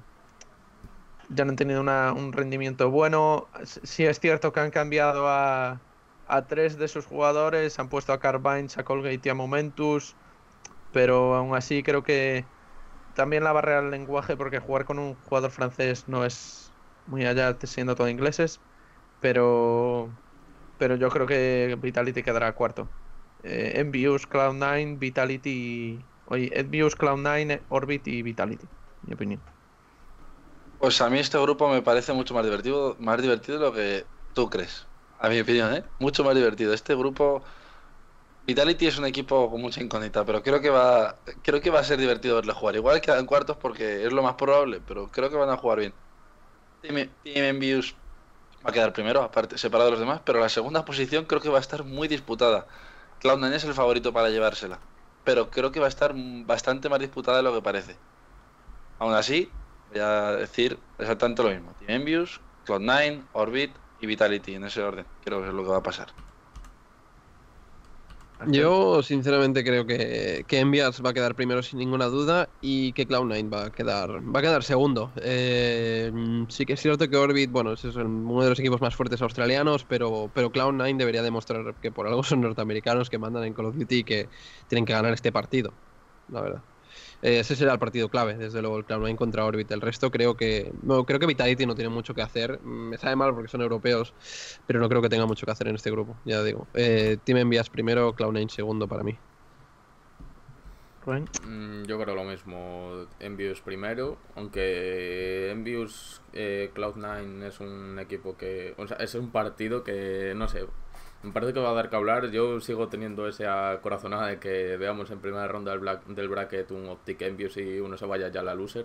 [SPEAKER 1] un rendimiento bueno. Sí es cierto que han cambiado a tres de sus jugadores, han puesto a Carbines, a Colgate y a Momentus, pero aún así creo que también la barrera del lenguaje, porque jugar con un jugador francés no es muy allá, siendo todo ingleses, pero yo creo que Vitality quedará cuarto. Envious, Cloud9, Envious, Cloud9, Orbit y Vitality, en mi opinión.
[SPEAKER 3] Pues a mí este grupo me parece mucho más divertido de lo que tú crees. A mi opinión, mucho más divertido. Este grupo, Vitality es un equipo con mucha incógnita, pero creo que va a ser divertido verle jugar. Igual quedan cuartos porque es lo más probable, pero creo que van a jugar bien. Team Envious va a quedar primero, aparte separado de los demás, pero la segunda posición creo que va a estar muy disputada. Cloud9 es el favorito para llevársela, pero creo que va a estar bastante más disputada de lo que parece. Aún así, voy a decir exactamente lo mismo. Team Envious, Cloud9, Orbit y Vitality, en ese orden. Creo que es lo que va a pasar.
[SPEAKER 4] Yo sinceramente creo que Envias va a quedar primero sin ninguna duda y que Cloud9 va a quedar segundo. Sí que es cierto que Orbit, bueno, es uno de los equipos más fuertes australianos, pero Cloud9 debería demostrar que por algo son norteamericanos que mandan en Call of Duty y que tienen que ganar este partido, la verdad. Ese será el partido clave, desde luego, el Cloud9 contra Orbit. El resto creo que Vitality no tiene mucho que hacer. Me sabe mal porque son europeos, pero no creo que tenga mucho que hacer en este grupo, ya digo. Team Envias primero, Cloud9 segundo para mí.
[SPEAKER 1] Rubén.
[SPEAKER 2] Yo creo lo mismo. Envious primero, aunque Envious Cloud9 es un equipo que... O sea, es un partido que, no sé, me parece que va a dar que hablar. Yo sigo teniendo esa corazonada de que veamos en primera ronda del bracket un Optic Envious y uno se vaya ya a la loser.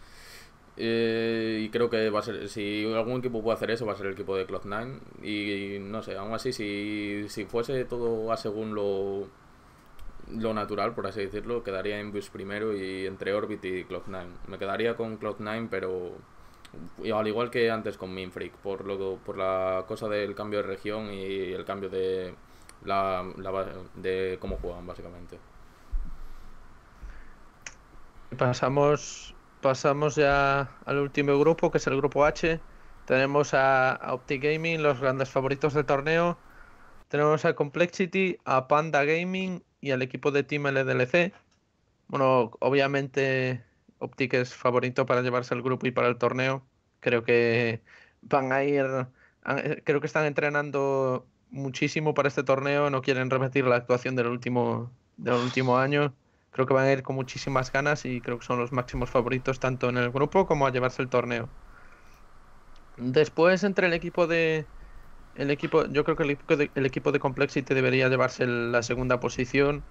[SPEAKER 2] Y creo que va a ser, si algún equipo puede hacer eso, va a ser el equipo de Cloud9. Y no sé, aún así, si fuese todo a según lo natural, por así decirlo, quedaría Envious primero y entre Orbit y Cloud9. Me quedaría con Cloud9, pero al igual que antes con Minfreak, por la cosa del cambio de región y el cambio de de cómo juegan, básicamente.
[SPEAKER 1] Pasamos ya al último grupo, que es el grupo H. Tenemos a Optic Gaming, los grandes favoritos del torneo. Tenemos a Complexity, a Panda Gaming y al equipo de Team LDLC. Bueno, obviamente Optic es favorito para llevarse el grupo y para el torneo. Creo que van a ir, creo que están entrenando muchísimo para este torneo. No quieren repetir la actuación del último año. Creo que van a ir con muchísimas ganas y creo que son los máximos favoritos tanto en el grupo como a llevarse el torneo. Después, entre yo creo que el equipo de Complexity debería llevarse la segunda posición.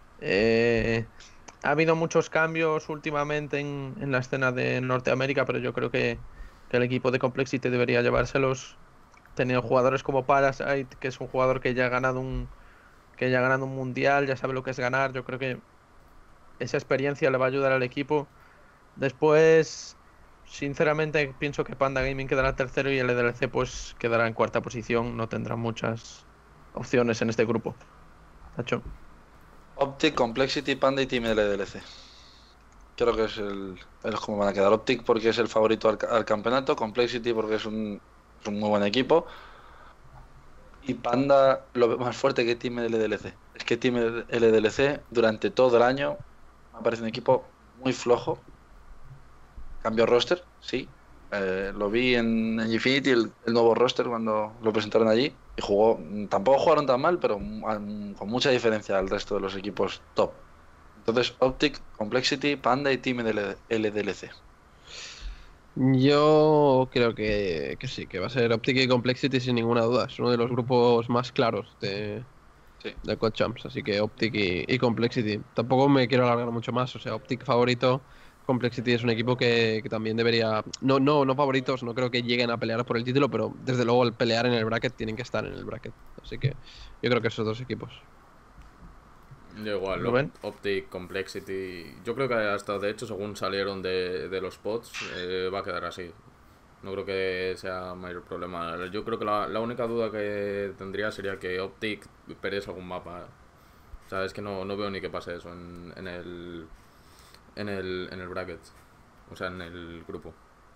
[SPEAKER 1] Ha habido muchos cambios últimamente en la escena de Norteamérica, pero yo creo que el equipo de Complexity debería llevárselos. Teniendo jugadores como Parasite, que es un jugador que ya ha ganado un mundial, ya sabe lo que es ganar. Yo creo que esa experiencia le va a ayudar al equipo. Después, sinceramente, pienso que Panda Gaming quedará tercero y el EDLC pues quedará en cuarta posición. No tendrá muchas opciones en este grupo. Tacho.
[SPEAKER 3] Optic, Complexity, Panda y Team LDLC. Creo que es como van a quedar. Optic porque es el favorito al campeonato, Complexity porque es un muy buen equipo. Y Panda lo veo más fuerte que Team LDLC. Es que Team LDLC durante todo el año me parece un equipo muy flojo. Cambió roster, sí. Lo vi en Infinity, el nuevo roster cuando lo presentaron allí. Y tampoco jugaron tan mal, pero con mucha diferencia al resto de los equipos top. Entonces, Optic, Complexity, Panda y Team LDLC.
[SPEAKER 4] Yo creo que sí, que va a ser Optic y Complexity sin ninguna duda. Es uno de los grupos más claros de COD Champs, así que Optic y Complexity. Tampoco me quiero alargar mucho más, o sea, Optic favorito, Complexity es un equipo que también debería... No favoritos, no creo que lleguen a pelear por el título, pero desde luego al pelear en el bracket tienen que estar en el bracket. Así que yo creo que esos dos equipos.
[SPEAKER 2] Yo igual,
[SPEAKER 1] Rubén.
[SPEAKER 2] Optic, Complexity. Yo creo que hasta de hecho, según salieron de los pods, va a quedar así. No creo que sea mayor problema. Yo creo que la única duda que tendría sería que Optic perdiese algún mapa. O sea, es que no veo ni que pase eso en el bracket. O sea, en el grupo.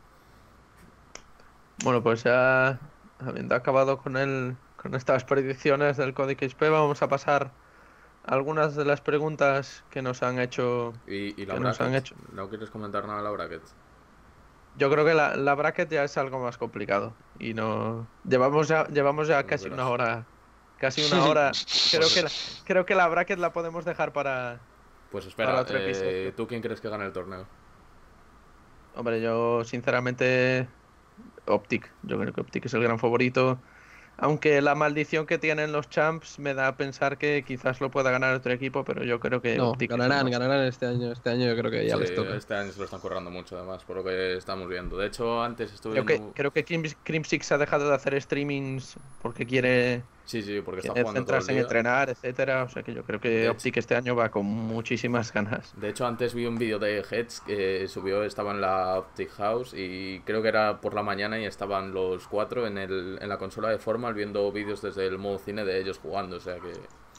[SPEAKER 1] Bueno, pues ya habiendo acabado con estas predicciones del Código XP, vamos a pasar a algunas de las preguntas que nos han hecho.
[SPEAKER 2] ¿Y la
[SPEAKER 1] que nos han
[SPEAKER 2] bracket?
[SPEAKER 1] hecho.
[SPEAKER 2] ¿No quieres comentar nada de la bracket?
[SPEAKER 1] Yo creo que la bracket ya es algo más complicado. Y no. Llevamos ya
[SPEAKER 2] Como
[SPEAKER 1] casi
[SPEAKER 2] quieras.
[SPEAKER 1] una hora. Casi una hora. Creo que la bracket la podemos dejar para
[SPEAKER 2] Pues espera,
[SPEAKER 1] otro episodio.
[SPEAKER 2] ¿tú quién crees que gane el torneo?
[SPEAKER 1] Hombre, yo sinceramente. Optic. Yo creo que Optic es el gran favorito. Aunque la maldición que tienen los champs me da a pensar que quizás lo pueda ganar otro equipo, pero yo creo que
[SPEAKER 4] No,
[SPEAKER 1] Optic es el
[SPEAKER 4] ganarán este año. Este año yo creo que ya
[SPEAKER 2] Sí,
[SPEAKER 4] les toca.
[SPEAKER 2] este año se lo están currando mucho, además, por lo que estamos viendo. De hecho, antes estuve viendo...
[SPEAKER 1] Creo que Crimsix ha dejado de hacer streamings porque quiere
[SPEAKER 2] Sí, porque está
[SPEAKER 1] quiere
[SPEAKER 2] jugando todo el
[SPEAKER 1] centrarse en
[SPEAKER 2] día.
[SPEAKER 1] entrenar, etcétera. O sea que yo creo que
[SPEAKER 2] De
[SPEAKER 1] Optic este año va con muchísimas ganas.
[SPEAKER 2] De hecho, antes vi un vídeo de Heads que subió, estaba en la Optic House y creo que era por la mañana y estaban los 4 en la consola de Formal viendo vídeos desde el modo cine de ellos jugando. O sea que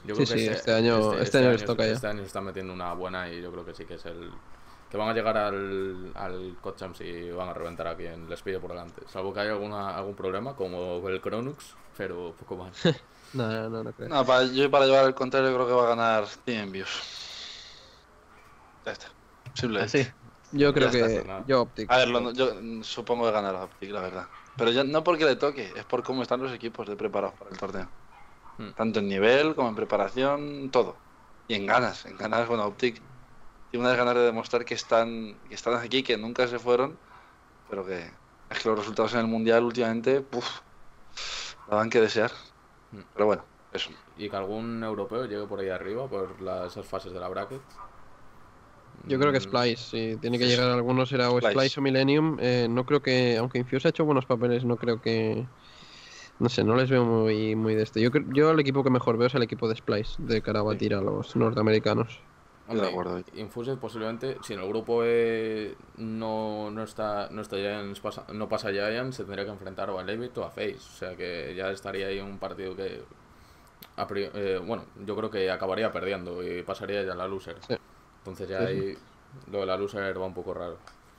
[SPEAKER 2] Yo
[SPEAKER 4] Sí,
[SPEAKER 2] creo que
[SPEAKER 4] sí, este año les toca ya.
[SPEAKER 2] Este año se está metiendo una buena y yo creo que sí que es el... Que van a llegar al COD y van a reventar a quien les pille por delante. Salvo que haya algún problema, como el Cronux, pero poco más.
[SPEAKER 4] No creo.
[SPEAKER 3] No, para llevar el contrario creo que va a ganar Team Envious. Ya está. Simplemente.
[SPEAKER 1] Así.
[SPEAKER 4] Yo creo
[SPEAKER 3] Ya está,
[SPEAKER 4] que
[SPEAKER 2] pues nada.
[SPEAKER 4] yo Optic.
[SPEAKER 3] A ver, yo supongo que ganará Optic, la verdad. Pero ya no porque le toque, es por cómo están los equipos de preparados para el torneo. Tanto en nivel como en preparación, todo. Y en ganas, bueno, Optic tiene unas ganas de demostrar que están aquí, que nunca se fueron, pero que es que los resultados en el Mundial últimamente, daban que desear. Pero bueno, eso.
[SPEAKER 2] Y que algún europeo llegue por ahí arriba, por esas fases de la bracket.
[SPEAKER 4] Yo creo que Splice, si tiene que
[SPEAKER 3] Sí,
[SPEAKER 4] llegar alguno será o
[SPEAKER 3] Splice.
[SPEAKER 4] Splice o Millennium. No creo que, aunque Infuse ha hecho buenos papeles, no creo que, no sé, no les veo muy de este. Yo el equipo que mejor veo es el equipo de Splice, de cara a batir a los norteamericanos.
[SPEAKER 3] Estoy de acuerdo.
[SPEAKER 2] Infused posiblemente, si en el grupo no pasa Giants, se tendría que enfrentar o a Levitt o a FaZe. O sea que ya estaría ahí un partido que, bueno, yo creo que acabaría perdiendo y pasaría ya a la loser.
[SPEAKER 4] Sí.
[SPEAKER 2] Entonces ya ahí lo de la loser va un poco raro.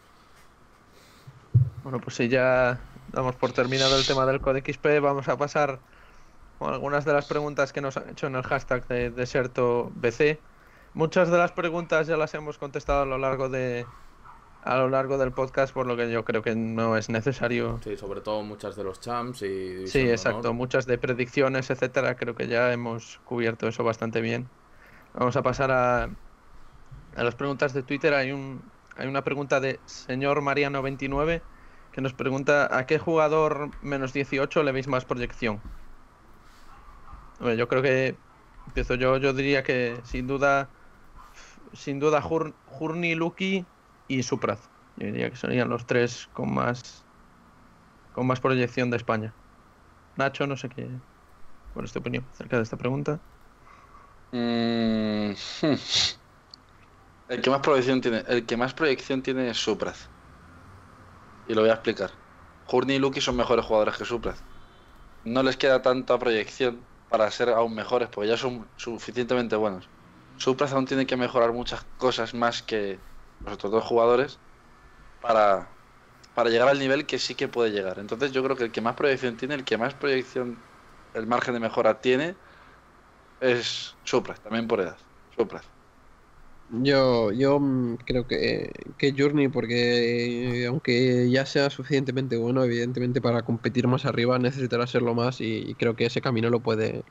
[SPEAKER 1] Bueno, pues si ya damos por terminado el tema del Code XP, vamos a pasar con algunas de las preguntas que nos han hecho en el hashtag de DesertoBC. Muchas de las preguntas ya las hemos contestado a lo largo del podcast, por lo que yo creo que no es necesario.
[SPEAKER 2] Sí, sobre todo muchas de los champs y División
[SPEAKER 1] Sí,
[SPEAKER 2] de
[SPEAKER 1] exacto,
[SPEAKER 2] Honor.
[SPEAKER 1] muchas de predicciones, etcétera. Creo que ya hemos cubierto eso bastante bien. Vamos a pasar a las preguntas de Twitter. Hay una pregunta de señor Mariano29 que nos pregunta: ¿a qué jugador menos 18 le veis más proyección? Bueno, yo creo que empiezo yo diría que sin duda Journey, Lucky y Supraz. Yo diría que serían los tres con más proyección de España. Nacho, no sé cuál es tu opinión acerca de esta pregunta.
[SPEAKER 3] El que más proyección tiene es Supraz. Y lo voy a explicar. Journey y Lucky son mejores jugadores que Supraz. No les queda tanta proyección para ser aún mejores, porque ya son suficientemente buenos. Supraz aún tiene que mejorar muchas cosas más que los otros dos jugadores para llegar al nivel que sí que puede llegar. Entonces yo creo que el que más proyección tiene, el margen de mejora tiene, es Supraz, también por edad. Supraz.
[SPEAKER 4] Yo creo que Journey, porque aunque ya sea suficientemente bueno, evidentemente para competir más arriba necesitará serlo más y creo que ese camino lo puede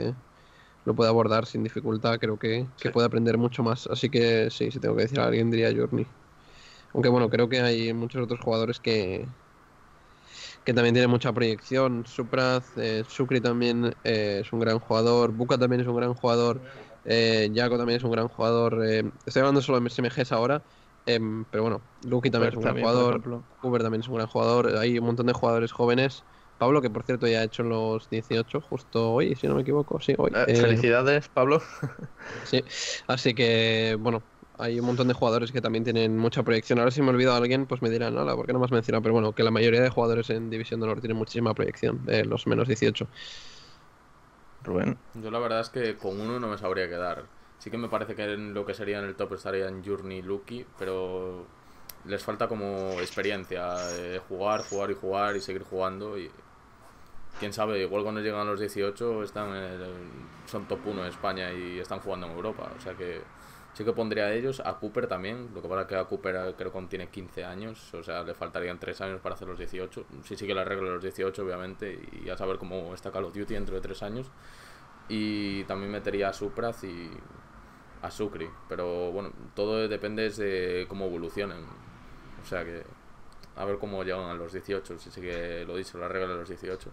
[SPEAKER 4] abordar sin dificultad. Creo que
[SPEAKER 3] Sí.
[SPEAKER 4] puede aprender mucho más. Así que sí, si tengo que decir a alguien diría Journey. Aunque bueno, creo que hay muchos otros jugadores que también tienen mucha proyección. Supraz, Sucri también es un gran jugador. Buka también es un gran jugador. Jaco también es un gran jugador. Estoy hablando solo de SMGs ahora. Pero bueno, Lucky también es un gran
[SPEAKER 1] También, por
[SPEAKER 4] jugador.
[SPEAKER 1] ejemplo.
[SPEAKER 4] Cooper también es un gran jugador. Hay un montón de jugadores jóvenes. Pablo, que por cierto ya ha hecho los 18, justo hoy, si no me equivoco. Sí, hoy.
[SPEAKER 1] Felicidades, Pablo.
[SPEAKER 4] Sí, así que bueno, hay un montón de jugadores que también tienen mucha proyección. Ahora si me olvido a alguien, pues me dirán, hola, ¿por qué no me has mencionado? Pero bueno, que la mayoría de jugadores en División de Honor tienen muchísima proyección, los menos 18.
[SPEAKER 1] Rubén.
[SPEAKER 2] Yo la verdad es que con uno no me sabría quedar. Sí que me parece que en lo que sería en el top estarían Journey y Lucky, pero les falta como experiencia, jugar y seguir jugando y quién sabe, igual cuando llegan a los 18 son top 1 en España y están jugando en Europa, o sea que sí que pondría a ellos, a Cooper también, lo que pasa es que a Cooper creo que tiene 15 años, o sea, le faltarían 3 años para hacer los 18, sí sigue la regla de los 18 obviamente, y a saber cómo está Call of Duty dentro de 3 años, y también metería a Supraz y a Sucri, pero bueno, todo depende de cómo evolucionen, o sea que a ver cómo llegan a los 18, si sigue lo dicho, la regla de los 18.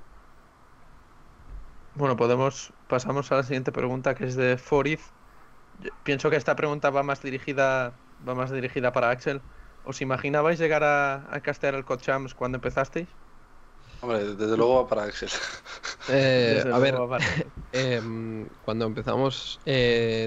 [SPEAKER 1] Bueno, pasamos a la siguiente pregunta, que es de Foriz. Pienso que esta pregunta va más dirigida para Axel. ¿Os imaginabais llegar a castear el COD Champs cuando empezasteis?
[SPEAKER 3] Hombre, desde luego va para Axel.
[SPEAKER 1] Desde
[SPEAKER 4] A ver,
[SPEAKER 1] luego, vale.
[SPEAKER 4] cuando empezamos,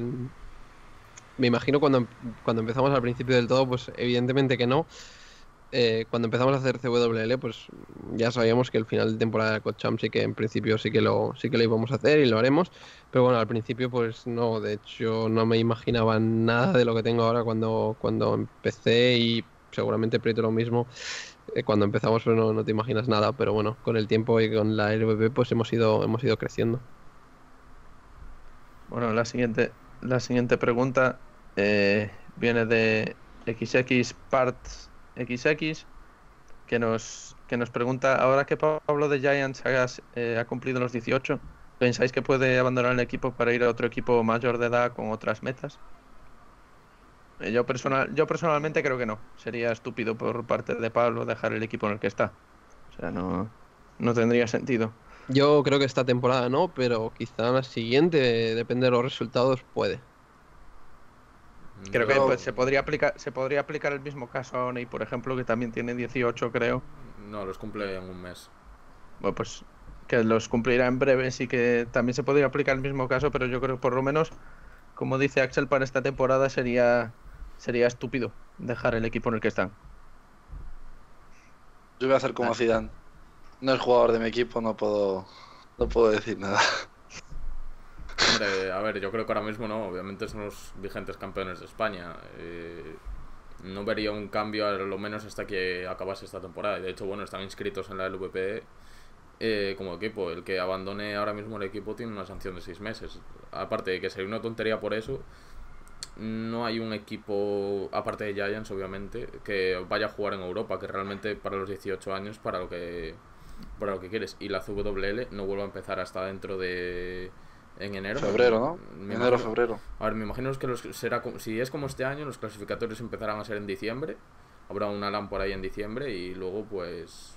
[SPEAKER 4] me imagino cuando empezamos al principio del todo, pues evidentemente que no. cuando empezamos a hacer CWL, pues ya sabíamos que el final de temporada de COD Champ sí que en principio sí que lo íbamos a hacer y lo haremos. Pero bueno, al principio pues no, de hecho no me imaginaba nada de lo que tengo ahora cuando empecé y seguramente Prieto lo mismo. Cuando empezamos pues no te imaginas nada, pero bueno, con el tiempo y con la LVP pues hemos ido creciendo.
[SPEAKER 1] Bueno, la siguiente pregunta viene de XX Parts XX, que nos pregunta, ahora que Pablo de Giants ha cumplido los 18, ¿pensáis que puede abandonar el equipo para ir a otro equipo mayor de edad con otras metas? Yo personalmente creo que no. Sería estúpido por parte de Pablo dejar el equipo en el que está. O sea, no tendría sentido.
[SPEAKER 4] Yo creo que esta temporada no, pero quizá la siguiente, depende de los resultados, puede.
[SPEAKER 1] Creo que
[SPEAKER 3] Yo-
[SPEAKER 1] pues, se podría aplicar el mismo caso a Oney, por ejemplo, que también tiene 18, creo.
[SPEAKER 2] No, los cumple en un mes.
[SPEAKER 1] Bueno, pues que los cumplirá en breve, sí que también se podría aplicar el mismo caso, pero yo creo que por lo menos, como dice Axel, para esta temporada sería estúpido dejar el equipo en el que están.
[SPEAKER 3] Yo voy a hacer como Zidane. No es jugador de mi equipo, no puedo decir nada.
[SPEAKER 2] Hombre, a ver, yo creo que ahora mismo no. Obviamente son los vigentes campeones de España. No vería un cambio a lo menos hasta que acabase esta temporada. Y de hecho, bueno, están inscritos en la LVP como equipo. El que abandone ahora mismo el equipo tiene una sanción de 6 meses. Aparte de que sería una tontería por eso, no hay un equipo, aparte de Giants, obviamente, que vaya a jugar en Europa, que realmente para los 18 años, para lo que quieres. Y la CWL no vuelve a empezar hasta dentro de... En enero.
[SPEAKER 3] Febrero, ¿no?
[SPEAKER 2] Me
[SPEAKER 3] Enero,
[SPEAKER 2] imagino-
[SPEAKER 3] febrero.
[SPEAKER 2] A ver, me imagino que si es como este año, los clasificatorios empezarán a ser en diciembre. Habrá una LAN por ahí en diciembre y luego pues...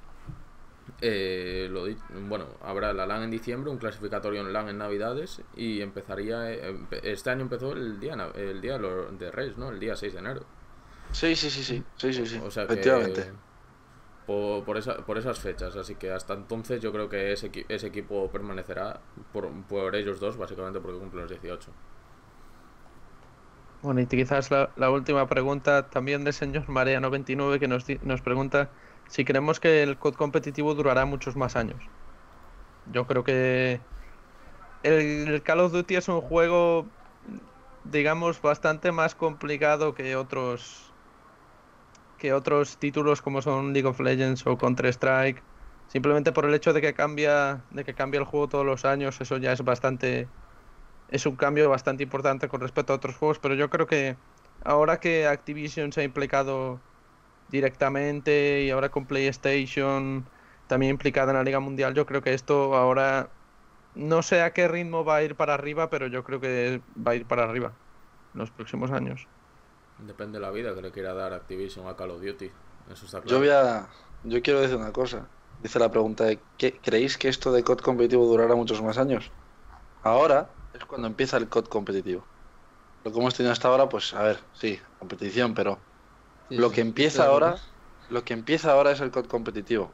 [SPEAKER 2] bueno, habrá la LAN en diciembre, un clasificatorio en LAN en Navidades y empezaría... este año empezó el día de Reyes, ¿no? El día 6 de enero.
[SPEAKER 3] Sí.
[SPEAKER 2] O sea que...
[SPEAKER 3] Efectivamente.
[SPEAKER 2] Por esas fechas, así que hasta entonces yo creo que ese equipo permanecerá por ellos dos, básicamente porque cumplen los 18.
[SPEAKER 1] Bueno, y quizás la última pregunta también del señor Marea99 que nos pregunta si creemos que el COD competitivo durará muchos más años. Yo creo que el Call of Duty es un juego, digamos, bastante más complicado que otros títulos como son League of Legends o Counter-Strike. Simplemente por el hecho de que cambia el juego todos los años, eso ya es un cambio bastante importante con respecto a otros juegos, pero yo creo que ahora que Activision se ha implicado directamente y ahora con PlayStation también implicada en la Liga Mundial, yo creo que esto ahora no sé a qué ritmo va a ir para arriba, pero yo creo que va a ir para arriba en los próximos años.
[SPEAKER 2] Depende de la vida que le quiera dar Activision a Call of Duty. Eso está claro.
[SPEAKER 3] Yo quiero decir una cosa. Dice la pregunta de ¿creéis que esto de COD competitivo durará muchos más años? Ahora es cuando empieza el COD competitivo. Lo que hemos tenido hasta ahora, pues a ver, sí, competición, pero
[SPEAKER 4] Sí,
[SPEAKER 3] lo
[SPEAKER 4] sí,
[SPEAKER 3] que
[SPEAKER 4] sí,
[SPEAKER 3] empieza
[SPEAKER 4] estoy de
[SPEAKER 3] ahora,
[SPEAKER 4] acuerdo.
[SPEAKER 3] lo que empieza ahora es el COD competitivo.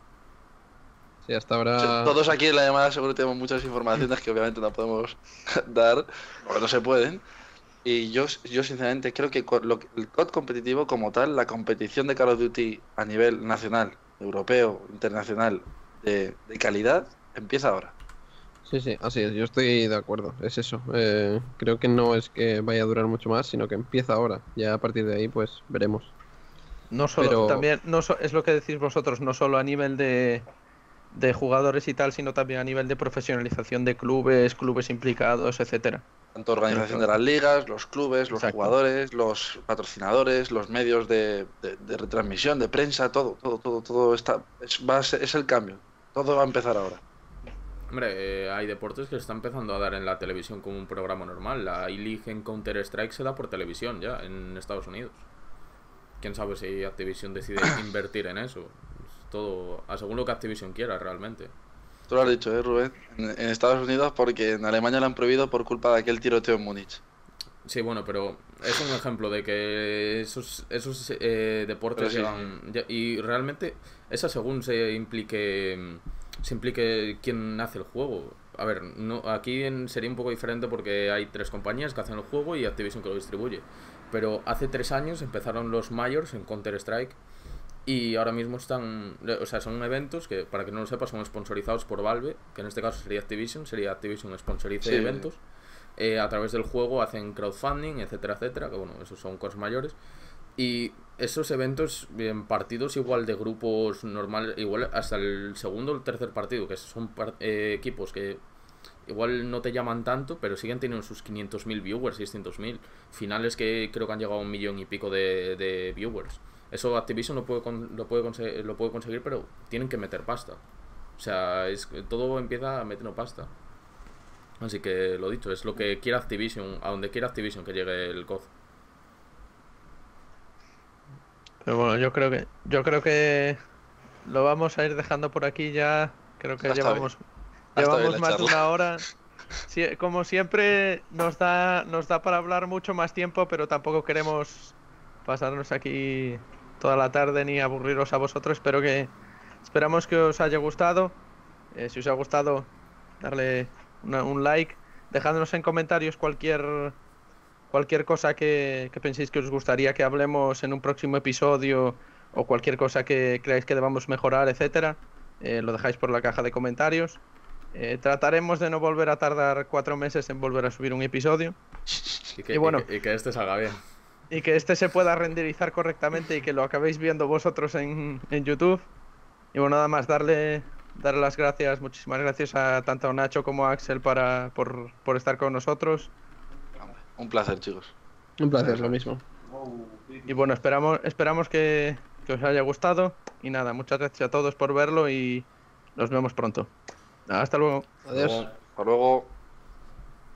[SPEAKER 4] Sí, hasta
[SPEAKER 3] O sea,
[SPEAKER 4] ahora.
[SPEAKER 3] todos aquí en la llamada seguro tenemos muchas informaciones que obviamente no podemos dar, o no se pueden. Y yo sinceramente creo que el COD competitivo como tal, la competición de Call of Duty a nivel nacional, europeo, internacional, de calidad, empieza ahora.
[SPEAKER 4] Sí, sí, así es, yo estoy de acuerdo, es eso. Creo que no es que vaya a durar mucho más, sino que empieza ahora. Ya a partir de ahí, pues veremos.
[SPEAKER 1] No solo,
[SPEAKER 4] Pero
[SPEAKER 1] también, es lo que decís vosotros, no solo a nivel de jugadores y tal, sino también a nivel de profesionalización de clubes implicados, etcétera.
[SPEAKER 3] Tanto organización de las ligas, los clubes, los
[SPEAKER 1] Exacto.
[SPEAKER 3] jugadores, los patrocinadores, los medios de retransmisión, de prensa, todo está, es el cambio. Todo va a empezar ahora.
[SPEAKER 2] Hombre, hay deportes que se está empezando a dar en la televisión como un programa normal. La E-League en Counter-Strike se da por televisión ya en Estados Unidos. Quién sabe si Activision decide invertir en eso. Es todo según lo que Activision quiera realmente.
[SPEAKER 3] Tú lo has dicho, Rubén, en Estados Unidos porque en Alemania lo han prohibido por culpa de aquel tiroteo en Múnich.
[SPEAKER 2] Sí, bueno, pero es un ejemplo de que esos deportes
[SPEAKER 3] Pero sí,
[SPEAKER 2] llevan... Y realmente, esa según se implique quién hace el juego. A ver, no, aquí sería un poco diferente porque hay 3 compañías que hacen el juego y Activision que lo distribuye. Pero hace 3 años empezaron los Majors en Counter-Strike Y ahora mismo están, o sea, son eventos que, para que no lo sepas, son sponsorizados por Valve, que en este caso sería Activision sponsoriza
[SPEAKER 3] Sí.
[SPEAKER 2] eventos. A través del juego hacen crowdfunding, etcétera, etcétera, que bueno, eso son cosas mayores. Y esos eventos, en partidos igual de grupos normales, igual hasta el segundo o el tercer partido, que son equipos que igual no te llaman tanto, pero siguen teniendo sus 500.000 viewers, 600.000. Finales que creo que han llegado a 1 millón y pico de viewers. Eso Activision lo puede conseguir, pero tienen que meter pasta. O sea, todo empieza metiendo pasta. Así que lo dicho, es lo que quiera Activision, a donde quiera Activision que llegue el COD.
[SPEAKER 1] Pero bueno, yo creo que lo vamos a ir dejando por aquí ya. Creo que
[SPEAKER 3] Ya está
[SPEAKER 1] llevamos
[SPEAKER 3] bien la
[SPEAKER 1] más de
[SPEAKER 3] charla.
[SPEAKER 1] una hora. Sí, como siempre nos da para hablar mucho más tiempo, pero tampoco queremos pasarnos aquí toda la tarde ni aburriros a vosotros. Esperamos que os haya gustado. Si os ha gustado, darle un like, dejadnos en comentarios cualquier cosa que penséis que os gustaría que hablemos en un próximo episodio, o cualquier cosa que creáis que debamos mejorar, etcétera. Lo dejáis por la caja de comentarios. Trataremos de no volver a tardar 4 meses en volver a subir un episodio.
[SPEAKER 2] Y
[SPEAKER 1] Y bueno.
[SPEAKER 2] que este salga bien.
[SPEAKER 1] Y que este se pueda renderizar correctamente y que lo acabéis viendo vosotros en YouTube. Y bueno, nada más, darle las gracias, muchísimas gracias a tanto a Nacho como a Axel por estar con nosotros.
[SPEAKER 3] Un placer, chicos.
[SPEAKER 4] Un placer, lo mismo.
[SPEAKER 1] Y bueno, esperamos que os haya gustado. Y nada, muchas gracias a todos por verlo y nos vemos pronto. Hasta luego.
[SPEAKER 4] Adiós.
[SPEAKER 2] Luego-
[SPEAKER 3] Hasta luego.